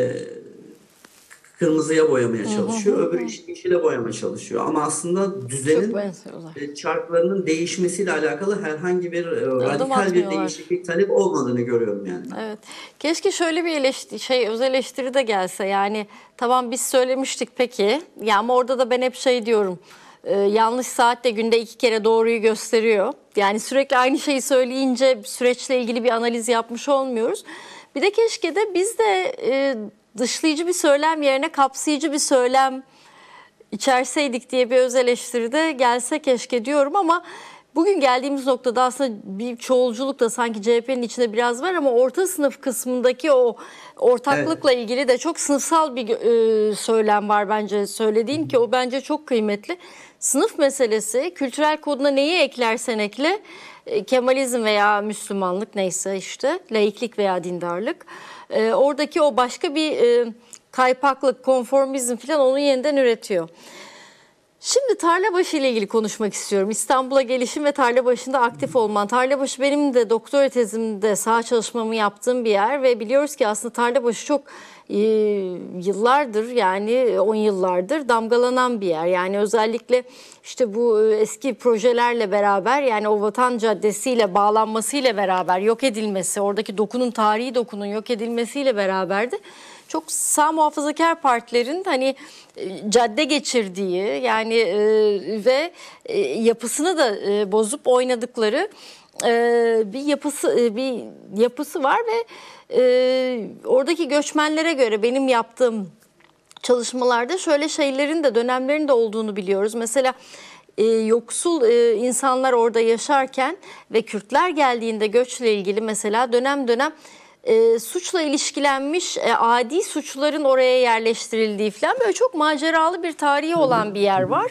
[SPEAKER 3] kırmızıya boyamaya çalışıyor, öbürü işi yeşile boyamaya çalışıyor. Ama aslında
[SPEAKER 2] Çok
[SPEAKER 3] düzenin
[SPEAKER 2] benziyorlar.
[SPEAKER 3] çarklarının değişmesiyle alakalı herhangi bir
[SPEAKER 2] Adım
[SPEAKER 3] radikal bir
[SPEAKER 2] atmıyorlar.
[SPEAKER 3] değişiklik talep olmadığını görüyorum yani.
[SPEAKER 2] Evet. Keşke şöyle bir öz eleştiri de gelse. Yani tamam biz söylemiştik peki. Ya ama orada da ben hep şey diyorum. Yanlış saat de günde 2 kere doğruyu gösteriyor. Yani sürekli aynı şeyi söyleyince süreçle ilgili bir analiz yapmış olmuyoruz. Bir de keşke de biz de dışlayıcı bir söylem yerine kapsayıcı bir söylem içerseydik diye bir öz eleştiri de gelse keşke diyorum ama bugün geldiğimiz noktada aslında bir çoğulculuk da sanki CHP'nin içinde biraz var ama orta sınıf kısmındaki o
[SPEAKER 3] Evet.
[SPEAKER 2] ortaklıkla ilgili de çok sınıfsal bir söylem var bence söylediğin ki o bence çok kıymetli. Sınıf meselesi kültürel koduna neyi eklersen ekle Kemalizm veya Müslümanlık neyse işte laiklik veya dindarlık oradaki o başka bir kaypaklık, konformizm falan onu yeniden üretiyor. Şimdi Tarlabaşı ile ilgili konuşmak istiyorum. İstanbul'a gelişim ve Tarlabaşı'nda aktif olman. Tarlabaşı benim de doktora tezimde saha çalışmamı yaptığım bir yer ve biliyoruz ki aslında Tarlabaşı çok yıllardır yani 10 yıllardır damgalanan bir yer. Yani özellikle işte bu eski projelerle beraber yani o Vatan Caddesi ile bağlanmasıyla beraber yok edilmesi, oradaki tarihi dokunun yok edilmesiyle beraber de çok sağ muhafazakar partilerin hani cadde geçirdiği yani ve yapısını da bozup oynadıkları bir yapısı var ve oradaki göçmenlere göre benim yaptığım çalışmalarda şöyle şeylerin de dönemlerin de olduğunu biliyoruz. Mesela yoksul insanlar orada yaşarken ve Kürtler geldiğinde göçle ilgili mesela dönem dönem suçla ilişkilenmiş adi suçların oraya yerleştirildiği falan böyle çok maceralı bir tarihi olan bir yer var.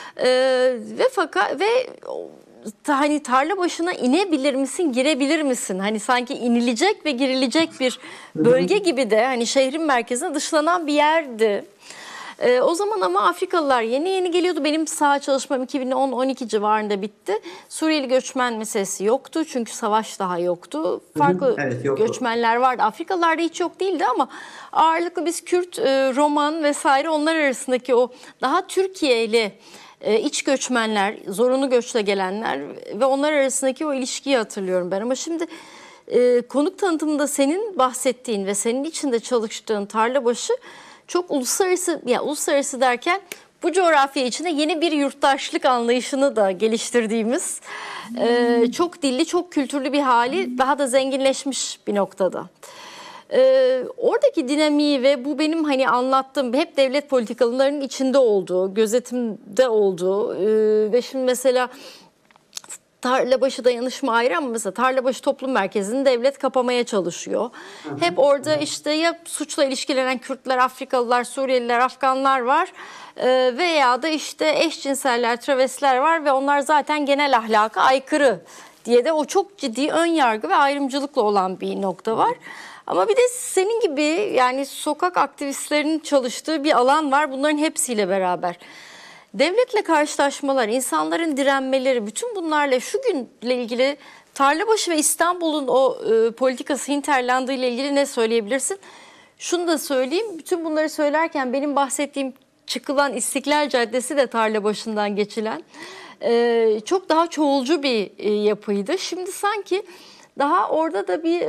[SPEAKER 2] Ve hani tarla başına inebilir misin, girebilir misin? Hani sanki inilecek ve girilecek bir bölge gibi de hani şehrin merkezine dışlanan bir yerdi. O zaman ama Afrikalılar yeni yeni geliyordu. Benim saha çalışmam 2010-12 civarında bitti. Suriyeli göçmen meselesi yoktu çünkü savaş daha yoktu. Farklı
[SPEAKER 3] Evet, yoktu.
[SPEAKER 2] göçmenler vardı. Afrikalılarda hiç yok değildi ama ağırlıklı biz Kürt, Roman vesaire onlar arasındaki o daha Türkiye'li iç göçmenler, zorunlu göçle gelenler ve onlar arasındaki o ilişkiyi hatırlıyorum ben. Ama şimdi konuk tanıtımında senin bahsettiğin ve senin içinde çalıştığın Tarlabaşı çok uluslararası, yani uluslararası derken bu coğrafya içinde yeni bir yurttaşlık anlayışını da geliştirdiğimiz çok dilli, çok kültürlü bir hali daha da zenginleşmiş bir noktada. Oradaki dinamiği ve bu benim hani anlattığım hep devlet politikalarının içinde olduğu, gözetimde olduğu ve şimdi mesela Tarlabaşı dayanışma ayrı ama mesela Tarlabaşı Toplum Merkezi'ni devlet kapamaya çalışıyor. Hep orada işte ya suçla ilişkilenen Kürtler, Afrikalılar, Suriyeliler, Afganlar var veya da işte eşcinseller, travestiler var ve onlar zaten genel ahlaka aykırı diye de o çok ciddi ön yargı ve ayrımcılıkla olan bir nokta var. Ama bir de senin gibi yani sokak aktivistlerinin çalıştığı bir alan var bunların hepsiyle beraber. Devletle karşılaşmalar, insanların direnmeleri, bütün bunlarla şu günle ilgili Tarlabaşı ve İstanbul'un o politikası hinterlandığı ile ilgili ne söyleyebilirsin? Şunu da söyleyeyim, bütün bunları söylerken benim bahsettiğim çıkılan İstiklal Caddesi de Tarlabaşı'ndan geçilen çok daha çoğulcu bir yapıydı. Şimdi sanki daha orada da bir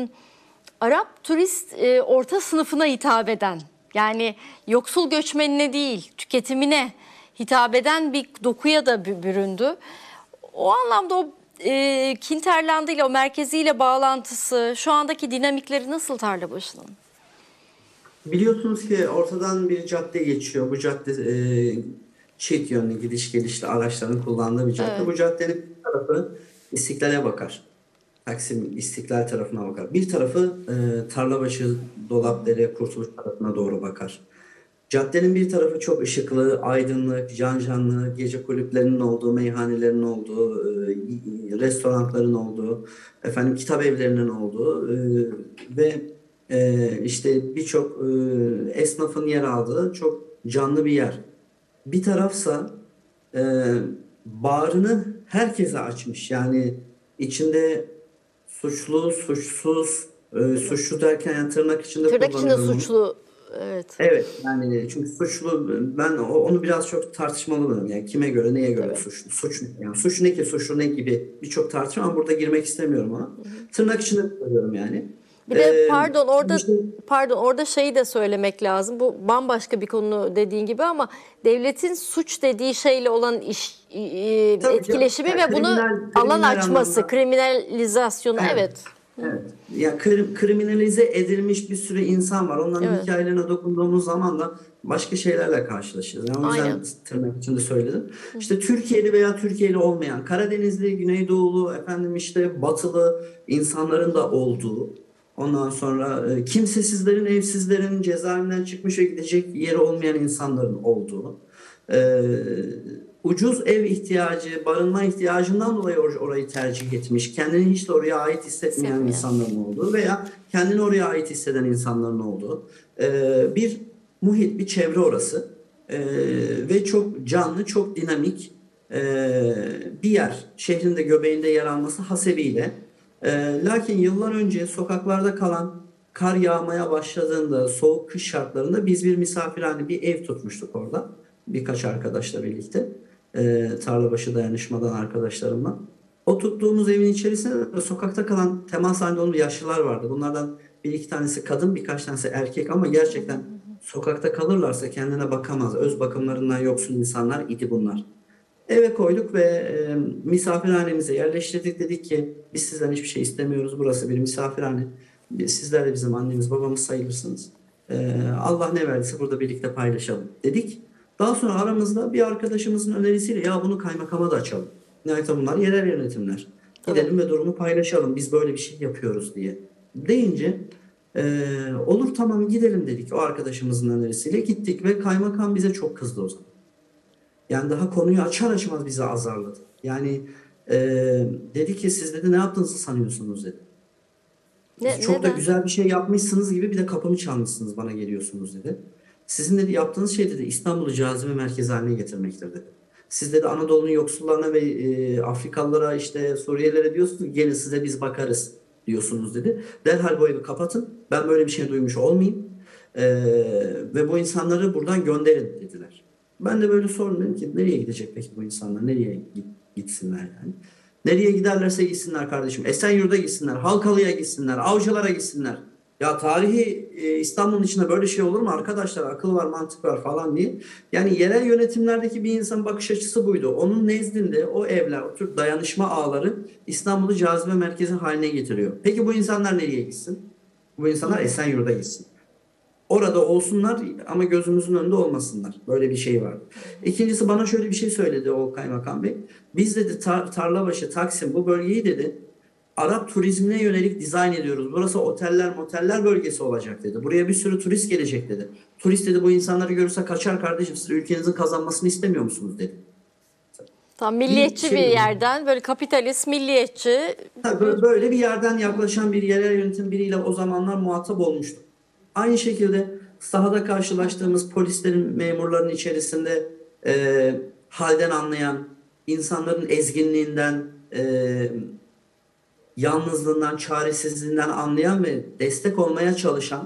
[SPEAKER 2] Arap turist orta sınıfına hitap eden, yani yoksul göçmenine değil, tüketimine hitap eden bir dokuya da büründü. O anlamda o hinterlandıyla, o merkeziyle bağlantısı, şu andaki dinamikleri nasıl Tarlabaşı'nın?
[SPEAKER 3] Biliyorsunuz ki ortadan bir cadde geçiyor. Bu cadde çift yönlü gidiş gelişli araçların kullandığı bir cadde.
[SPEAKER 2] Evet.
[SPEAKER 3] Bu caddenin bir tarafı İstiklal'e bakar. Taksim İstiklal tarafına bakar. Bir tarafı Tarlabaşı, Dolapdere, Kurtuluş tarafına doğru bakar. Caddenin bir tarafı çok ışıklı, aydınlık, can canlı, gece kulüplerinin olduğu, meyhanelerin olduğu, restoranların olduğu, efendim kitap evlerinin olduğu ve işte birçok esnafın yer aldığı çok canlı bir yer. Bir tarafsa e, bağrını herkese açmış. Yani içinde suçlu, suçsuz, suçlu derken yani tırnak içinde
[SPEAKER 2] Tırnak içinde
[SPEAKER 3] kullanıyorum onu.
[SPEAKER 2] suçlu, evet.
[SPEAKER 3] Evet yani çünkü suçlu ben onu biraz çok tartışmalı buluyorum. Yani kime göre neye göre
[SPEAKER 2] Tabii.
[SPEAKER 3] suçlu? Suç ne? Yani suç ne ki suçlu ne gibi birçok tartışma ama burada girmek istemiyorum ona. Tırnak içinde söylüyorum yani.
[SPEAKER 2] Bir de
[SPEAKER 3] İşte,
[SPEAKER 2] pardon orada şeyi de söylemek lazım. Bu bambaşka bir konu dediğin gibi ama devletin suç dediği şeyle olan
[SPEAKER 3] tabii
[SPEAKER 2] etkileşimi
[SPEAKER 3] canım,
[SPEAKER 2] ve bunu alan
[SPEAKER 3] kriminal
[SPEAKER 2] açması,
[SPEAKER 3] anlamda.
[SPEAKER 2] kriminalizasyonu,
[SPEAKER 3] Evet.
[SPEAKER 2] evet.
[SPEAKER 3] Evet. Ya kriminalize edilmiş bir sürü insan var. Onların
[SPEAKER 2] Evet.
[SPEAKER 3] hikayelerine dokunduğumuz zaman da başka şeylerle karşılaşırız. Yani o yüzden
[SPEAKER 2] Aynen.
[SPEAKER 3] tırnak içinde söyledim. İşte Türkiye'li veya Türkiye'li olmayan, Karadenizli, Güneydoğulu, efendim işte Batılı insanların da olduğu, ondan sonra kimsesizlerin, evsizlerin, cezaevinden çıkmış ve gidecek yeri olmayan insanların olduğu, e, ucuz ev ihtiyacı, barınma ihtiyacından dolayı orayı tercih etmiş, kendini hiç de oraya ait hissetmeyen
[SPEAKER 2] Hissetmeyen.
[SPEAKER 3] insanların olduğu veya kendini oraya ait hisseden insanların olduğu bir muhit, bir çevre orası. Ve çok canlı, çok dinamik bir yer. Şehrin de göbeğinde yer alması hasebiyle. Lakin yıllar önce sokaklarda kalan kar yağmaya başladığında, soğuk kış şartlarında biz bir misafirhane, bir ev tutmuştuk orada. Birkaç arkadaşla birlikte. Tarlabaşı dayanışmadan arkadaşlarımla. O tuttuğumuz evin içerisinde sokakta kalan temas halinde olan yaşlılar vardı. Bunlardan bir iki tanesi kadın, birkaç tanesi erkek ama gerçekten sokakta kalırlarsa kendine bakamaz. Öz bakımlarından yoksun insanlar idi bunlar. Eve koyduk ve misafirhanemize yerleştirdik. Dedik ki biz sizden hiçbir şey istemiyoruz. Burası bir misafirhane. Sizler de bizim annemiz babamız sayılırsınız. Allah ne verdiyse burada birlikte paylaşalım dedik. Daha sonra aramızda bir arkadaşımızın önerisiyle ya bunu kaymakama da açalım. Nihayet bunlar yerel yönetimler. Gidelim ve durumu paylaşalım. Biz böyle bir şey yapıyoruz diye. Deyince olur tamam gidelim dedik o arkadaşımızın önerisiyle. Gittik ve kaymakam bize çok kızdı o zaman. Yani daha konuyu açar açmaz bizi azarladı. Yani e, dedi ki siz dedi ne yaptığınızı sanıyorsunuz dedi. Siz çok da
[SPEAKER 2] Neden?
[SPEAKER 3] güzel bir şey yapmışsınız gibi bir de kapımı çalmışsınız bana geliyorsunuz dedi. Sizin dedi yaptığınız şey dedi İstanbul'u cazibe merkezi haline getirmektir dedi. Siz dedi Anadolu'nun yoksullarına ve Afrikalılara işte Suriyelilere diyorsunuz ki gelin size biz bakarız diyorsunuz dedi. Derhal bu evi kapatın. Ben böyle bir şey duymuş olmayayım. E, Ve bu insanları buradan gönderin dediler. Ben de böyle sordum dedim ki nereye gidecek peki bu insanlar? Nereye gitsinler yani? Nereye giderlerse gitsinler kardeşim. Esenyurt'a gitsinler, Halkalı'ya gitsinler, Avcılar'a gitsinler. Ya tarihi İstanbul'un içinde böyle şey olur mu arkadaşlar? Akıl var, mantık var falan diye. Yani yerel yönetimlerdeki bir insanın bakış açısı buydu. Onun nezdinde o evler, o tür dayanışma ağları İstanbul'u cazibe merkezi haline getiriyor. Peki bu insanlar nereye gitsin? Bu insanlar Esenyurt'a gitsin. Orada olsunlar ama gözümüzün önünde olmasınlar. Böyle bir şey vardı. İkincisi bana şöyle bir şey söyledi o kaymakam bey. Biz dedi Tarlabaşı, Taksim bu bölgeyi dedi Arap turizmine yönelik dizayn ediyoruz. Burası oteller, moteller bölgesi olacak dedi. Buraya bir sürü turist gelecek dedi. Turist dedi bu insanları görürse kaçar kardeşim siz ülkenizin kazanmasını istemiyor musunuz dedi.
[SPEAKER 2] Tam milliyetçi bir yerden böyle kapitalist, milliyetçi.
[SPEAKER 3] Böyle bir yerden yaklaşan bir yerel yönetim biriyle o zamanlar muhatap olmuştum. Aynı şekilde sahada karşılaştığımız polislerin, memurların içerisinde halden anlayan, insanların ezginliğinden, yalnızlığından, çaresizliğinden anlayan ve destek olmaya çalışan,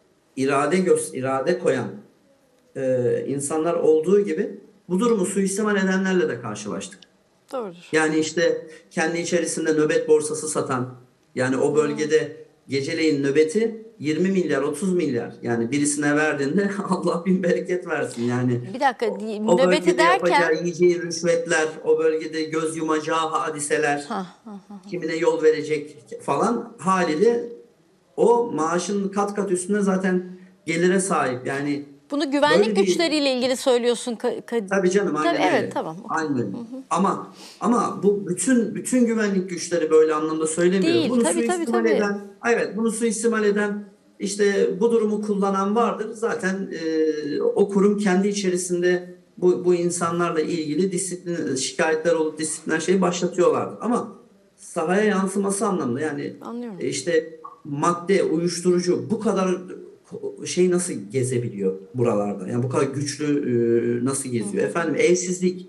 [SPEAKER 3] irade koyan insanlar olduğu gibi bu durumu suistimal edenlerle de karşılaştık.
[SPEAKER 2] Doğrudur.
[SPEAKER 3] Yani işte kendi içerisinde nöbet borsası satan, yani o bölgede geceleyin nöbeti 20 milyar, 30 milyar. Yani birisine verdiğinde Allah bin bereket versin. Yani
[SPEAKER 2] Bir dakika,
[SPEAKER 3] o
[SPEAKER 2] nöbeti
[SPEAKER 3] bölgede
[SPEAKER 2] derken
[SPEAKER 3] yapacağı yiyeceği rüşvetler, o bölgede göz yumacağı hadiseler, kimine yol verecek falan haliyle o maaşın kat kat üstüne zaten gelire sahip. Yani
[SPEAKER 2] bunu
[SPEAKER 3] böyle
[SPEAKER 2] güvenlik
[SPEAKER 3] bir
[SPEAKER 2] güçleriyle ilgili söylüyorsun.
[SPEAKER 3] tabii canım aynen öyle.
[SPEAKER 2] Evet, tamam.
[SPEAKER 3] Aynen öyle. Ama bu bütün güvenlik güçleri böyle anlamda söylemiyorum.
[SPEAKER 2] Değil.
[SPEAKER 3] Bunu
[SPEAKER 2] Tabii.
[SPEAKER 3] suistimal eden, evet bunu suistimal eden işte bu durumu kullanan vardır. Zaten o kurum kendi içerisinde bu insanlarla ilgili disiplin şikayetler olup disiplinler şeyi başlatıyorlardı. Ama sahaya yansıması anlamında yani
[SPEAKER 2] Anlıyorum.
[SPEAKER 3] işte madde, uyuşturucu bu kadar şey nasıl gezebiliyor buralarda? Yani bu kadar güçlü nasıl geziyor? Efendim evsizlik,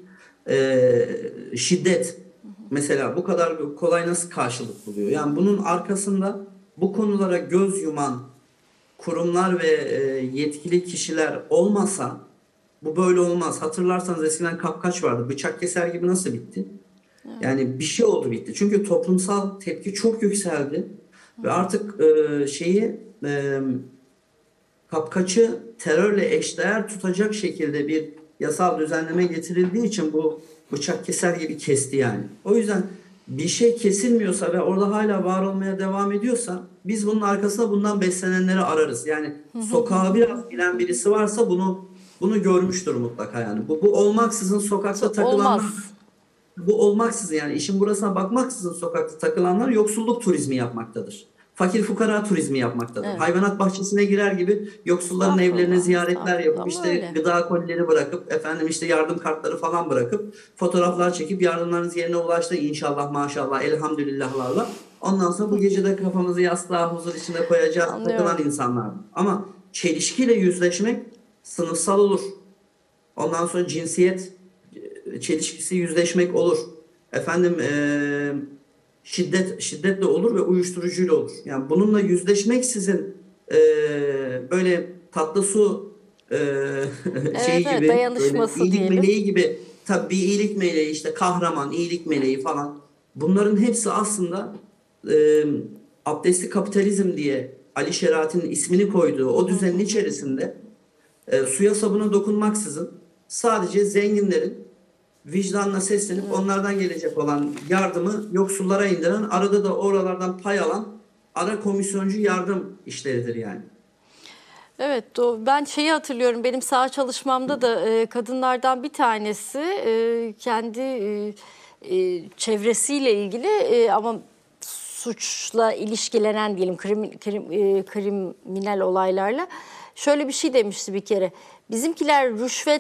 [SPEAKER 3] şiddet mesela bu kadar kolay nasıl karşılık buluyor? Yani bunun arkasında bu konulara göz yuman kurumlar ve yetkili kişiler olmasa bu böyle olmaz. Hatırlarsanız eskiden kapkaç vardı. Bıçak keser gibi nasıl bitti? Yani bir şey oldu bitti. Çünkü toplumsal tepki çok yükseldi ve artık kapkaçı terörle eşdeğer tutacak şekilde bir yasal düzenleme getirildiği için bu bıçak keser gibi kesti yani. O yüzden bir şey kesilmiyorsa ve orada hala var olmaya devam ediyorsa biz bunun arkasında bundan beslenenleri ararız. Yani sokağa biraz bilen birisi varsa bunu görmüştür mutlaka yani. Bu olmaksızın sokakta takılanlar
[SPEAKER 2] Olmaz.
[SPEAKER 3] bu olmaksızın yani işin burasına bakmaksızın sokakta takılanlar yoksulluk turizmi yapmaktadır. Fakir fukara turizmi yapmaktadır.
[SPEAKER 2] Evet.
[SPEAKER 3] Hayvanat bahçesine girer gibi yoksulların evlerine
[SPEAKER 2] Estağfurullah,
[SPEAKER 3] ziyaretler yapıp
[SPEAKER 2] estağfurullah,
[SPEAKER 3] işte
[SPEAKER 2] öyle.
[SPEAKER 3] gıda kolileri bırakıp efendim işte yardım kartları falan bırakıp fotoğraflar çekip yardımlarınız yerine ulaştı inşallah maşallah elhamdülillahlarla. Ondan sonra bu gece de kafamızı yastığa huzur içinde koyacağız takılan
[SPEAKER 2] Anlıyorum.
[SPEAKER 3] insanlar. Ama çelişkiyle yüzleşmek sınıfsal olur. Ondan sonra cinsiyet çelişkisi yüzleşmek olur. Efendim şiddetle olur ve uyuşturucuyla olur. Yani bununla yüzleşmek sizin böyle tatlı su şeyi
[SPEAKER 2] Evet,
[SPEAKER 3] gibi böyle
[SPEAKER 2] dayanışması
[SPEAKER 3] iyilik
[SPEAKER 2] diyelim.
[SPEAKER 3] meleği gibi tabii bir iyilik meleği işte kahraman iyilik meleği falan bunların hepsi aslında abdestli kapitalizm diye Ali Şeriat'ın ismini koyduğu o düzenin içerisinde suya sabuna dokunmaksızın sadece zenginlerin vicdanla seslenip onlardan gelecek olan yardımı yoksullara indiren, arada da oralardan pay alan ara komisyoncu yardım işleridir yani.
[SPEAKER 2] Evet, ben şeyi hatırlıyorum. Benim saha çalışmamda da kadınlardan bir tanesi kendi çevresiyle ilgili ama suçla ilişkilenen diyelim kriminal olaylarla şöyle bir şey demişti bir kere. Bizimkiler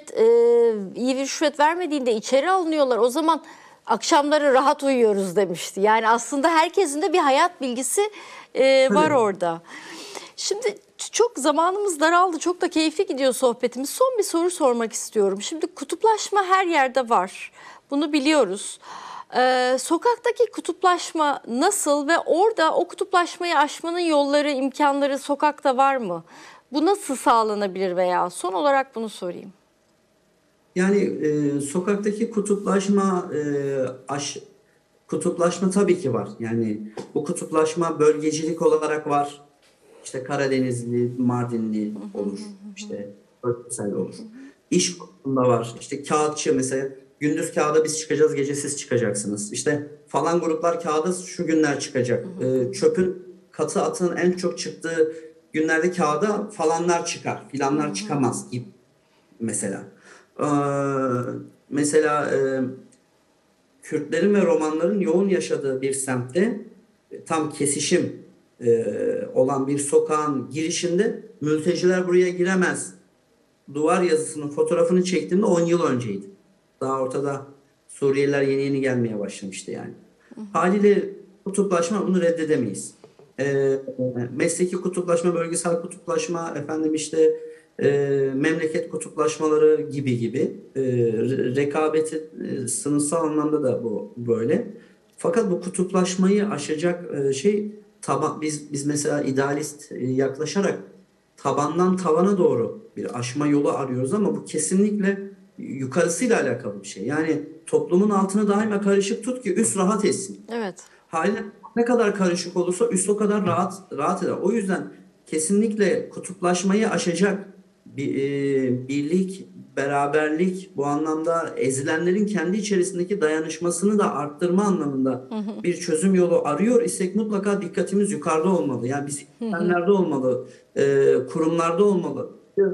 [SPEAKER 2] iyi bir rüşvet vermediğinde içeri alınıyorlar. O zaman akşamları rahat uyuyoruz demişti. Yani aslında herkesin de bir hayat bilgisi var orada. Şimdi çok zamanımız daraldı. Çok da keyifli gidiyor sohbetimiz. Son bir soru sormak istiyorum. Şimdi kutuplaşma her yerde var. Bunu biliyoruz. Sokaktaki kutuplaşma nasıl ve orada o kutuplaşmayı aşmanın yolları, imkanları sokakta var mı? Bu nasıl sağlanabilir veya son olarak bunu sorayım.
[SPEAKER 3] Yani sokaktaki kutuplaşma tabii ki var. Yani bu kutuplaşma bölgecilik olarak var. İşte Karadenizli, Mardinli olur. İşte Örtüsel olur. İş konusunda var. İşte kağıtçı mesela gündüz kağıda biz çıkacağız, gece siz çıkacaksınız. İşte falan gruplar kağıda şu günler çıkacak. Çöpün katı atığın en çok çıktığı günlerde kağıda falanlar çıkar, filanlar çıkamaz gibi mesela. Ee, mesela Kürtlerin ve Romanların yoğun yaşadığı bir semtte tam kesişim olan bir sokağın girişinde mülteciler buraya giremez duvar yazısının fotoğrafını çektiğimde 10 yıl önceydi. Daha ortada Suriyeliler yeni yeni gelmeye başlamıştı yani. Haliyle kutuplaşma, bunu reddedemeyiz. Mesleki kutuplaşma, bölgesel kutuplaşma, efendim işte memleket kutuplaşmaları gibi gibi rekabeti sınıfsal anlamda da bu böyle. Fakat bu kutuplaşmayı aşacak biz mesela idealist yaklaşarak tabandan tavana doğru bir aşma yolu arıyoruz ama bu kesinlikle yukarısıyla alakalı bir şey. Yani toplumun altını daima karışık tut ki üst rahat etsin.
[SPEAKER 2] Evet.
[SPEAKER 3] Haliyle ne kadar karışık olursa üst o kadar rahat eder. O yüzden kesinlikle kutuplaşmayı aşacak birlik, beraberlik, bu anlamda ezilenlerin kendi içerisindeki dayanışmasını da arttırma anlamında bir çözüm yolu arıyor isek mutlaka dikkatimiz yukarıda olmalı. Yani biz sistemlerde olmalı, kurumlarda olmalı.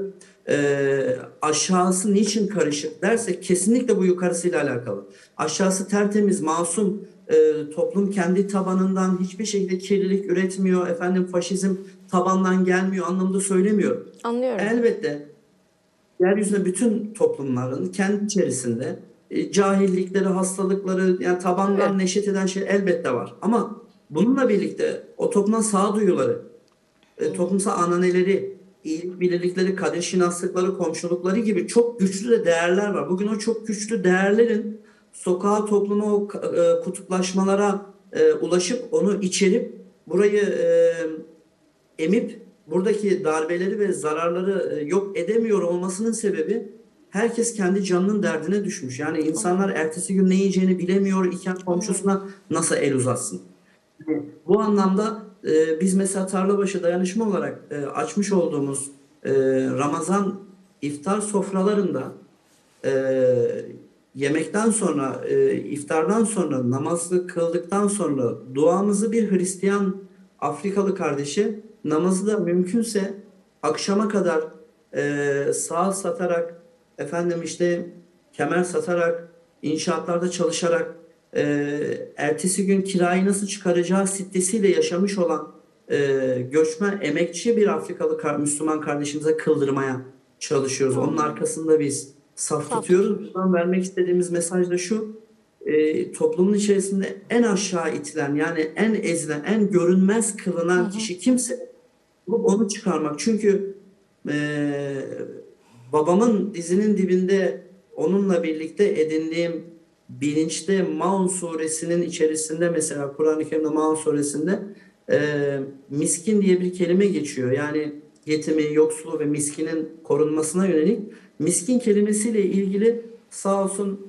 [SPEAKER 3] Aşağısı niçin karışık dersek kesinlikle bu yukarısıyla alakalı. Aşağısı tertemiz, masum, toplum kendi tabanından hiçbir şekilde kirlilik üretmiyor. Efendim faşizm tabandan gelmiyor anlamında söylemiyorum.
[SPEAKER 2] Anlıyorum.
[SPEAKER 3] Elbette yeryüzünde bütün toplumların kendi içerisinde cahillikleri, hastalıkları, yani tabandan
[SPEAKER 2] Evet.
[SPEAKER 3] neşet eden şey elbette var. Ama bununla birlikte o toplumdan sağduyuları, toplumsal ananeleri, iyilik bilirlikleri, kadir şinaslıkları, komşulukları gibi çok güçlü de değerler var. Bugün o çok güçlü değerlerin sokağa, topluma, o kutuplaşmalara ulaşıp onu içerip burayı emip buradaki darbeleri ve zararları yok edemiyor olmasının sebebi herkes kendi canının derdine düşmüş. Yani insanlar ertesi gün ne yiyeceğini bilemiyor iken komşusuna nasıl el uzatsın? Bu anlamda biz mesela Tarlabaşı Dayanışma olarak açmış olduğumuz Ramazan iftar sofralarında yemekten sonra, iftardan sonra, namazı kıldıktan sonra duamızı bir Hristiyan Afrikalı kardeşi, namazı da mümkünse akşama kadar saat satarak, efendim işte kemer satarak, inşaatlarda çalışarak, ertesi gün kirayı nasıl çıkaracağı stresiyle yaşamış olan göçmen, emekçi bir Afrikalı Müslüman kardeşimize kıldırmaya çalışıyoruz. Onun arkasında biz saf tutuyoruz. Buradan vermek istediğimiz mesaj da şu: toplumun içerisinde en aşağı itilen, yani en ezilen, en görünmez kılınan kişi kimse onu çıkarmak. Çünkü babamın dizinin dibinde onunla birlikte edindiğim bilinçte Maun suresinin içerisinde, mesela Kur'an-ı Kerim'de Maun suresinde miskin diye bir kelime geçiyor. Yani yetimi, yoksulu ve miskinin korunmasına yönelik. Miskin kelimesiyle ilgili sağ olsun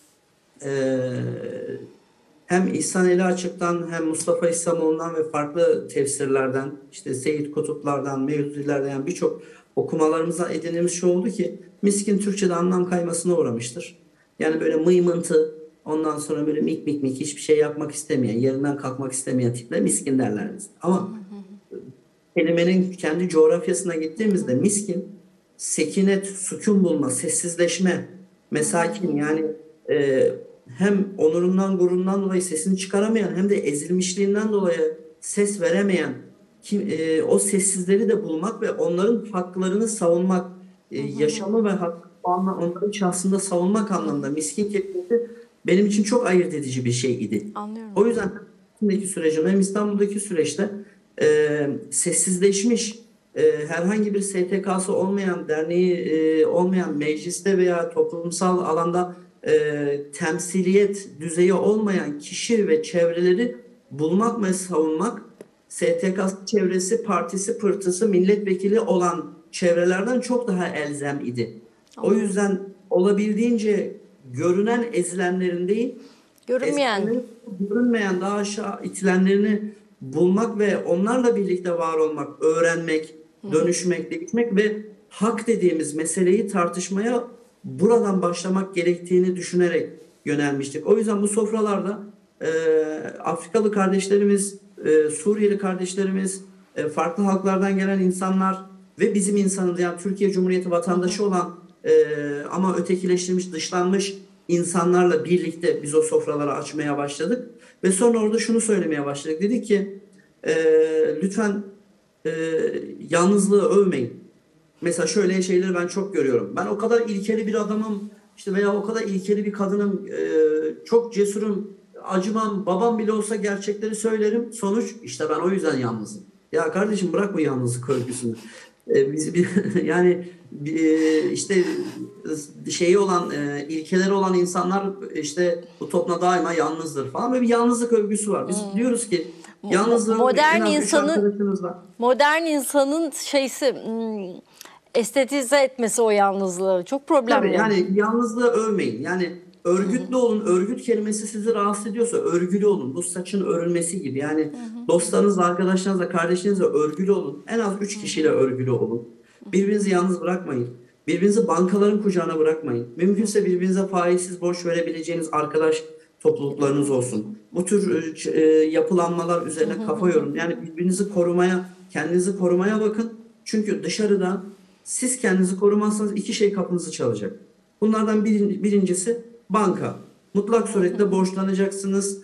[SPEAKER 3] hem İhsan Eli Açık'tan hem Mustafa İslamoğlu'ndan ve farklı tefsirlerden, işte Seyyid Kutuplardan, Mevdudilerden, yani birçok okumalarımıza edindiğimiz şey oldu ki miskin Türkçe'de anlam kaymasına uğramıştır. Yani böyle mıymıntı, ondan sonra böyle mik mik mik, hiçbir şey yapmak istemeyen, yerinden kalkmak istemeyen tiple miskin derler biz. Ama kelimenin kendi coğrafyasına gittiğimizde miskin, sekinet, sükun bulma, sessizleşme, mesakin, yani hem onurundan, gururundan dolayı sesini çıkaramayan hem de ezilmişliğinden dolayı ses veremeyen o sessizleri de bulmak ve onların haklarını savunmak, yaşamı ve onların şahsında savunmak anlamında miskin kelimesi benim için çok ayırt edici bir şey idi.
[SPEAKER 2] Anlıyorum.
[SPEAKER 3] O yüzden sürecim hem İstanbul'daki süreçte sessizleşmiş, herhangi bir STK'sı olmayan, derneği olmayan, mecliste veya toplumsal alanda temsiliyet düzeyi olmayan kişi ve çevreleri bulmak ve savunmak, STK'sı çevresi, partisi, pırtısı, milletvekili olan çevrelerden çok daha elzem idi. O yüzden olabildiğince görünen ezilenlerin değil, görünmeyen, daha aşağı itilenlerini bulmak ve onlarla birlikte var olmak, öğrenmek, dönüşmek, değişmek ve hak dediğimiz meseleyi tartışmaya buradan başlamak gerektiğini düşünerek yönelmiştik. O yüzden bu sofralarda Afrikalı kardeşlerimiz Suriyeli kardeşlerimiz, farklı halklardan gelen insanlar ve bizim insanımız, yani Türkiye Cumhuriyeti vatandaşı olan ama ötekileştirilmiş, dışlanmış insanlarla birlikte biz o sofraları açmaya başladık. Ve sonra orada şunu söylemeye başladık. Dedik ki lütfen yalnızlığı övmeyin. Mesela şöyle şeyleri ben çok görüyorum. Ben o kadar ilkeli bir adamım işte veya o kadar ilkeli bir kadınım, çok cesurum, acımam, babam bile olsa gerçekleri söylerim. Sonuç işte ben o yüzden yalnızım. Ya kardeşim bırak bu yalnızlık örgüsünü. Biz bir, yani işte şeyi olan, ilkeleri olan insanlar işte bu toplumda daima yalnızdır falan. Böyle bir yalnızlık övgüsü var. Biz diyoruz ki yalnızlığı en
[SPEAKER 2] Modern
[SPEAKER 3] az 3
[SPEAKER 2] insanın
[SPEAKER 3] arkadaşınızla.
[SPEAKER 2] modern insanın estetize etmesi o yalnızlığı çok
[SPEAKER 3] Tabii
[SPEAKER 2] problemli.
[SPEAKER 3] yani yalnızlığı övmeyin. Yani örgütlü olun. Örgüt kelimesi sizi rahatsız ediyorsa örgülü olun. Bu saçın örülmesi gibi. Yani dostlarınızla, arkadaşlarınızla, kardeşinizle örgülü olun. En az 3 kişiyle örgülü olun. Birbirinizi yalnız bırakmayın. Birbirinizi bankaların kucağına bırakmayın. Mümkünse birbirinize faizsiz borç verebileceğiniz arkadaş topluluklarınız olsun. Bu tür yapılanmalar üzerine kafa yorun. Yani birbirinizi korumaya, kendinizi korumaya bakın. Çünkü dışarıda siz kendinizi korumazsanız iki şey kapınızı çalacak. Bunlardan birincisi banka. Mutlak suretle borçlanacaksınız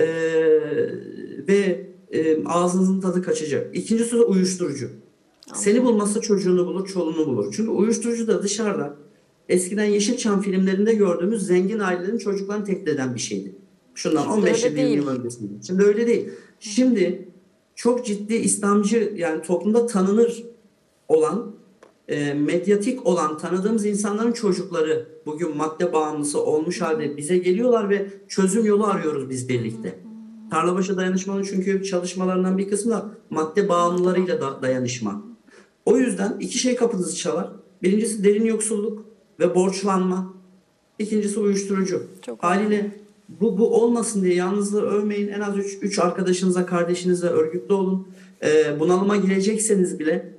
[SPEAKER 3] ve ağzınızın tadı kaçacak. İkincisi de uyuşturucu. Seni bulmazsa çocuğunu bulur, çoluğunu bulur. Çünkü uyuşturucu da dışarıda eskiden Yeşilçam filmlerinde gördüğümüz zengin ailelerin çocuklarını tehdit eden bir şeydi. Şundan
[SPEAKER 2] Şimdi
[SPEAKER 3] 15
[SPEAKER 2] öyle
[SPEAKER 3] 20
[SPEAKER 2] değil.
[SPEAKER 3] yıl öncesinde. Şimdi öyle değil. Şimdi çok ciddi İslamcı, yani toplumda tanınır olan, medyatik olan tanıdığımız insanların çocukları bugün madde bağımlısı olmuş halde bize geliyorlar ve çözüm yolu arıyoruz biz birlikte. Tarlabaşı Dayanışmanın çünkü çalışmalarından bir kısmı da madde bağımlılarıyla dayanışma. O yüzden iki şey kapınızı çalar. Birincisi derin yoksulluk ve borçlanma. İkincisi uyuşturucu.
[SPEAKER 2] Çok
[SPEAKER 3] Haliyle bu olmasın diye yalnızlığı övmeyin. En az 3 arkadaşınıza, kardeşinizle örgütlü olun. Bunalıma girecekseniz bile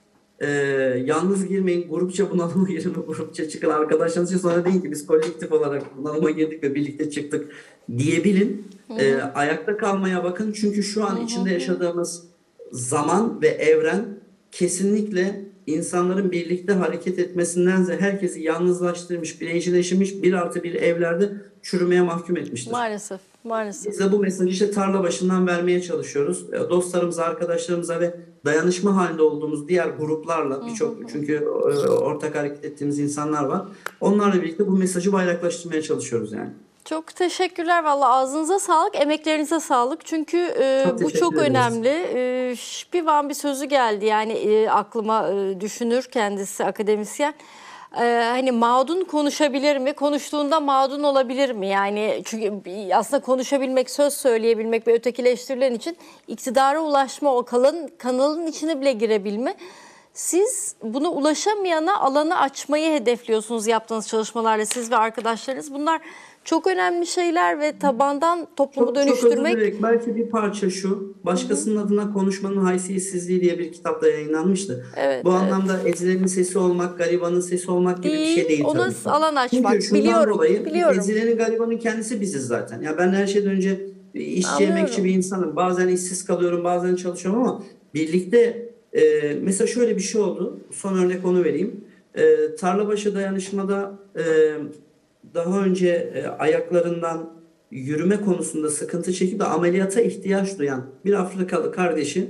[SPEAKER 3] yalnız girmeyin. Grupça bunalıma girin. Grupça çıkın. Arkadaşlarınız için sonra deyin ki biz kolektif olarak bunalıma girdik ve birlikte çıktık diyebilin. Ayakta kalmaya bakın. Çünkü şu an içinde yaşadığımız zaman ve evren kesinlikle insanların birlikte hareket etmesindense herkesi yalnızlaştırmış, bireycileşmiş, 1+1 evlerde çürümeye mahkum etmiştir.
[SPEAKER 2] Maalesef, maalesef.
[SPEAKER 3] Biz de bu mesajı işte tarla başından vermeye çalışıyoruz. Dostlarımıza, arkadaşlarımıza ve dayanışma halinde olduğumuz diğer gruplarla, birçok çünkü ortak hareket ettiğimiz insanlar var. Onlarla birlikte bu mesajı bayraklaştırmaya çalışıyoruz yani.
[SPEAKER 2] Çok teşekkürler valla, ağzınıza sağlık, emeklerinize sağlık. Çünkü
[SPEAKER 3] Çok
[SPEAKER 2] bu çok
[SPEAKER 3] teşekkür ederiz.
[SPEAKER 2] önemli. Bir sözü geldi yani aklıma, düşünür kendisi akademisyen. Hani mağdun konuşabilir mi? Konuştuğunda mağdun olabilir mi? Yani çünkü aslında konuşabilmek, söz söyleyebilmek ve ötekileştirilen için iktidara ulaşma, o kanalın içine bile girebilme. Siz buna ulaşamayana alanı açmayı hedefliyorsunuz yaptığınız çalışmalarla, siz ve arkadaşlarınız. Bunlar çok önemli şeyler ve tabandan toplumu
[SPEAKER 3] Çok özür
[SPEAKER 2] dönüştürmek.
[SPEAKER 3] dilerim. Belki bir parça şu, başkasının adına konuşmanın haysiyetsizliği diye bir kitapta yayınlanmıştı.
[SPEAKER 2] Evet,
[SPEAKER 3] Bu
[SPEAKER 2] evet.
[SPEAKER 3] anlamda ezilenin sesi olmak, garibanın sesi olmak gibi bir şey değil
[SPEAKER 2] Ona
[SPEAKER 3] tabii ki.
[SPEAKER 2] alan açmak.
[SPEAKER 3] Çünkü şundan
[SPEAKER 2] Biliyorum,
[SPEAKER 3] dolayı
[SPEAKER 2] biliyorum.
[SPEAKER 3] ezilenin, garibanın kendisi biziz zaten. Ya ben her şeyden önce işçi, emekçi bir insanım. Bazen işsiz kalıyorum, bazen çalışıyorum ama birlikte mesela şöyle bir şey oldu. Son örnek onu vereyim. Tarlabaşı Dayanışma'da daha önce ayaklarından yürüme konusunda sıkıntı çekip de ameliyata ihtiyaç duyan bir Afrikalı kardeşi,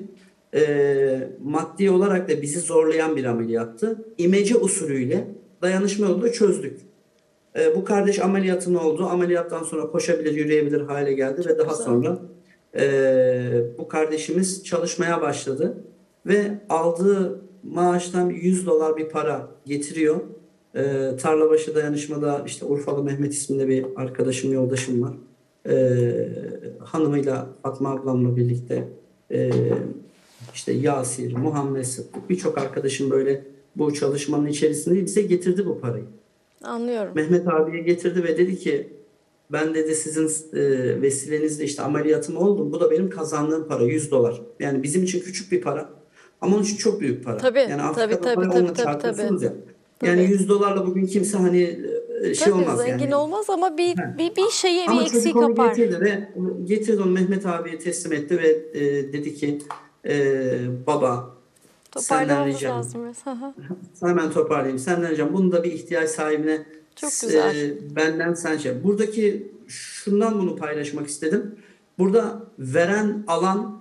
[SPEAKER 3] maddi olarak da bizi zorlayan bir ameliyattı. İmece usulüyle dayanışma yolunda çözdük. Bu kardeş ameliyatın oldu. Ameliyattan sonra koşabilir, yürüyebilir hale geldi ve daha sonra bu kardeşimiz çalışmaya başladı ve aldığı maaştan $100 bir para getiriyor. Tarlabaşı Dayanışma'da işte Urfalı Mehmet isminde bir arkadaşım, yoldaşım var. Hanımıyla, Fatma ablamla birlikte işte Yasir, Muhammed Sıddık, birçok arkadaşım böyle bu çalışmanın içerisinde bize getirdi bu parayı.
[SPEAKER 2] Anlıyorum.
[SPEAKER 3] Mehmet abiye getirdi ve dedi ki ben dedi sizin vesilenizle işte ameliyatım oldum. Bu da benim kazandığım para, $100. Yani bizim için küçük bir para ama onun için çok büyük para.
[SPEAKER 2] Tabii,
[SPEAKER 3] Yani Afrika'da
[SPEAKER 2] tabii,
[SPEAKER 3] parayı
[SPEAKER 2] tabii,
[SPEAKER 3] onunla
[SPEAKER 2] tabii,
[SPEAKER 3] çarpıyorsunuz
[SPEAKER 2] tabii.
[SPEAKER 3] ya. Yani
[SPEAKER 2] Tabii.
[SPEAKER 3] $100'la bugün kimse hani şey
[SPEAKER 2] Tabii
[SPEAKER 3] olmaz
[SPEAKER 2] zengin
[SPEAKER 3] yani.
[SPEAKER 2] olmaz ama bir
[SPEAKER 3] Ha.
[SPEAKER 2] bir şeyi, bir
[SPEAKER 3] Ama
[SPEAKER 2] eksiği
[SPEAKER 3] çocuk onu
[SPEAKER 2] kapar.
[SPEAKER 3] getirdi ve getirdi onu Mehmet abiye teslim etti ve dedi ki baba senden
[SPEAKER 2] Toparlamamız
[SPEAKER 3] ricam,
[SPEAKER 2] lazım biraz. Hı hı.
[SPEAKER 3] hemen toparlayayım, senden ricam bunu da bir ihtiyaç sahibine
[SPEAKER 2] Çok güzel.
[SPEAKER 3] benden sen şey. Buradaki şundan bunu paylaşmak istedim. Burada veren alan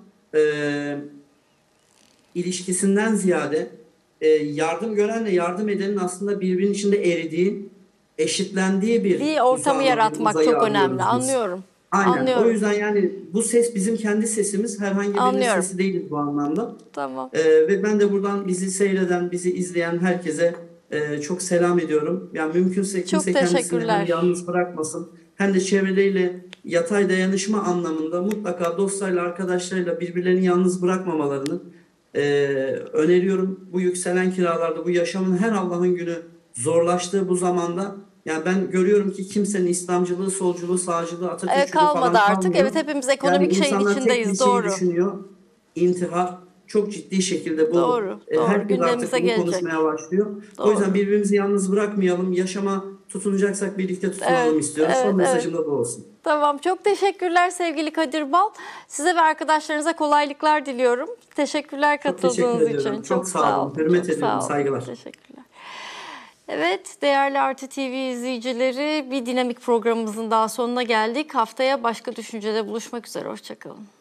[SPEAKER 3] ilişkisinden ziyade yardım görenle yardım edenin aslında birbirinin içinde eridiği, eşitlendiği bir
[SPEAKER 2] Bir ortamı
[SPEAKER 3] uzamı, bir
[SPEAKER 2] yaratmak
[SPEAKER 3] uzayı
[SPEAKER 2] çok önemli.
[SPEAKER 3] arıyoruz biz.
[SPEAKER 2] Anlıyorum.
[SPEAKER 3] Aynen. O
[SPEAKER 2] Anlıyorum.
[SPEAKER 3] yüzden yani bu ses bizim kendi sesimiz. Herhangi birinin
[SPEAKER 2] Anlıyorum.
[SPEAKER 3] sesi değiliz bu anlamda.
[SPEAKER 2] Tamam.
[SPEAKER 3] Ve ben de buradan bizi seyreden, bizi izleyen herkese çok selam ediyorum. Yani mümkünse
[SPEAKER 2] Çok
[SPEAKER 3] kimse kendisini hem
[SPEAKER 2] teşekkürler.
[SPEAKER 3] yalnız bırakmasın hem de çevreleriyle yatay dayanışma anlamında mutlaka dostlarıyla, arkadaşlarıyla birbirlerini yalnız bırakmamalarını e, öneriyorum. Bu yükselen kiralarda, bu yaşamın her Allah'ın günü zorlaştığı bu zamanda yani ben görüyorum ki kimsenin İslamcılığı, solculuğu, sağcılığı, Atatürkçülüğü
[SPEAKER 2] Kalmadı
[SPEAKER 3] falan
[SPEAKER 2] artık.
[SPEAKER 3] kalmıyor.
[SPEAKER 2] Evet, hepimiz
[SPEAKER 3] Yani
[SPEAKER 2] ekonomik şeyin
[SPEAKER 3] insanlar tek bir
[SPEAKER 2] içindeyiz.
[SPEAKER 3] şeyi
[SPEAKER 2] Doğru.
[SPEAKER 3] düşünüyor. İntihar çok ciddi şekilde bu
[SPEAKER 2] Doğru. Doğru.
[SPEAKER 3] herkes artık
[SPEAKER 2] Gündemimize
[SPEAKER 3] bunu
[SPEAKER 2] gelecek.
[SPEAKER 3] konuşmaya başlıyor. O yüzden
[SPEAKER 2] Doğru.
[SPEAKER 3] birbirimizi yalnız bırakmayalım. Yaşama tutunacaksak birlikte
[SPEAKER 2] Evet.
[SPEAKER 3] tutunalım istiyorum.
[SPEAKER 2] Evet.
[SPEAKER 3] Son
[SPEAKER 2] Evet.
[SPEAKER 3] mesajım da bu olsun.
[SPEAKER 2] Tamam. Çok teşekkürler sevgili Kadir Bal. Size ve arkadaşlarınıza kolaylıklar diliyorum. Teşekkürler
[SPEAKER 3] Çok teşekkür
[SPEAKER 2] katıldığınız için.
[SPEAKER 3] ediyorum. Çok
[SPEAKER 2] Çok
[SPEAKER 3] sağ
[SPEAKER 2] sağ
[SPEAKER 3] olun.
[SPEAKER 2] olun.
[SPEAKER 3] Hürmet
[SPEAKER 2] Çok
[SPEAKER 3] ediyorum.
[SPEAKER 2] sağ olun.
[SPEAKER 3] Saygılar.
[SPEAKER 2] Teşekkürler. Evet, değerli Artı TV izleyicileri, bir dinamik programımızın daha sonuna geldik. Haftaya başka düşüncede buluşmak üzere. Hoşça kalın.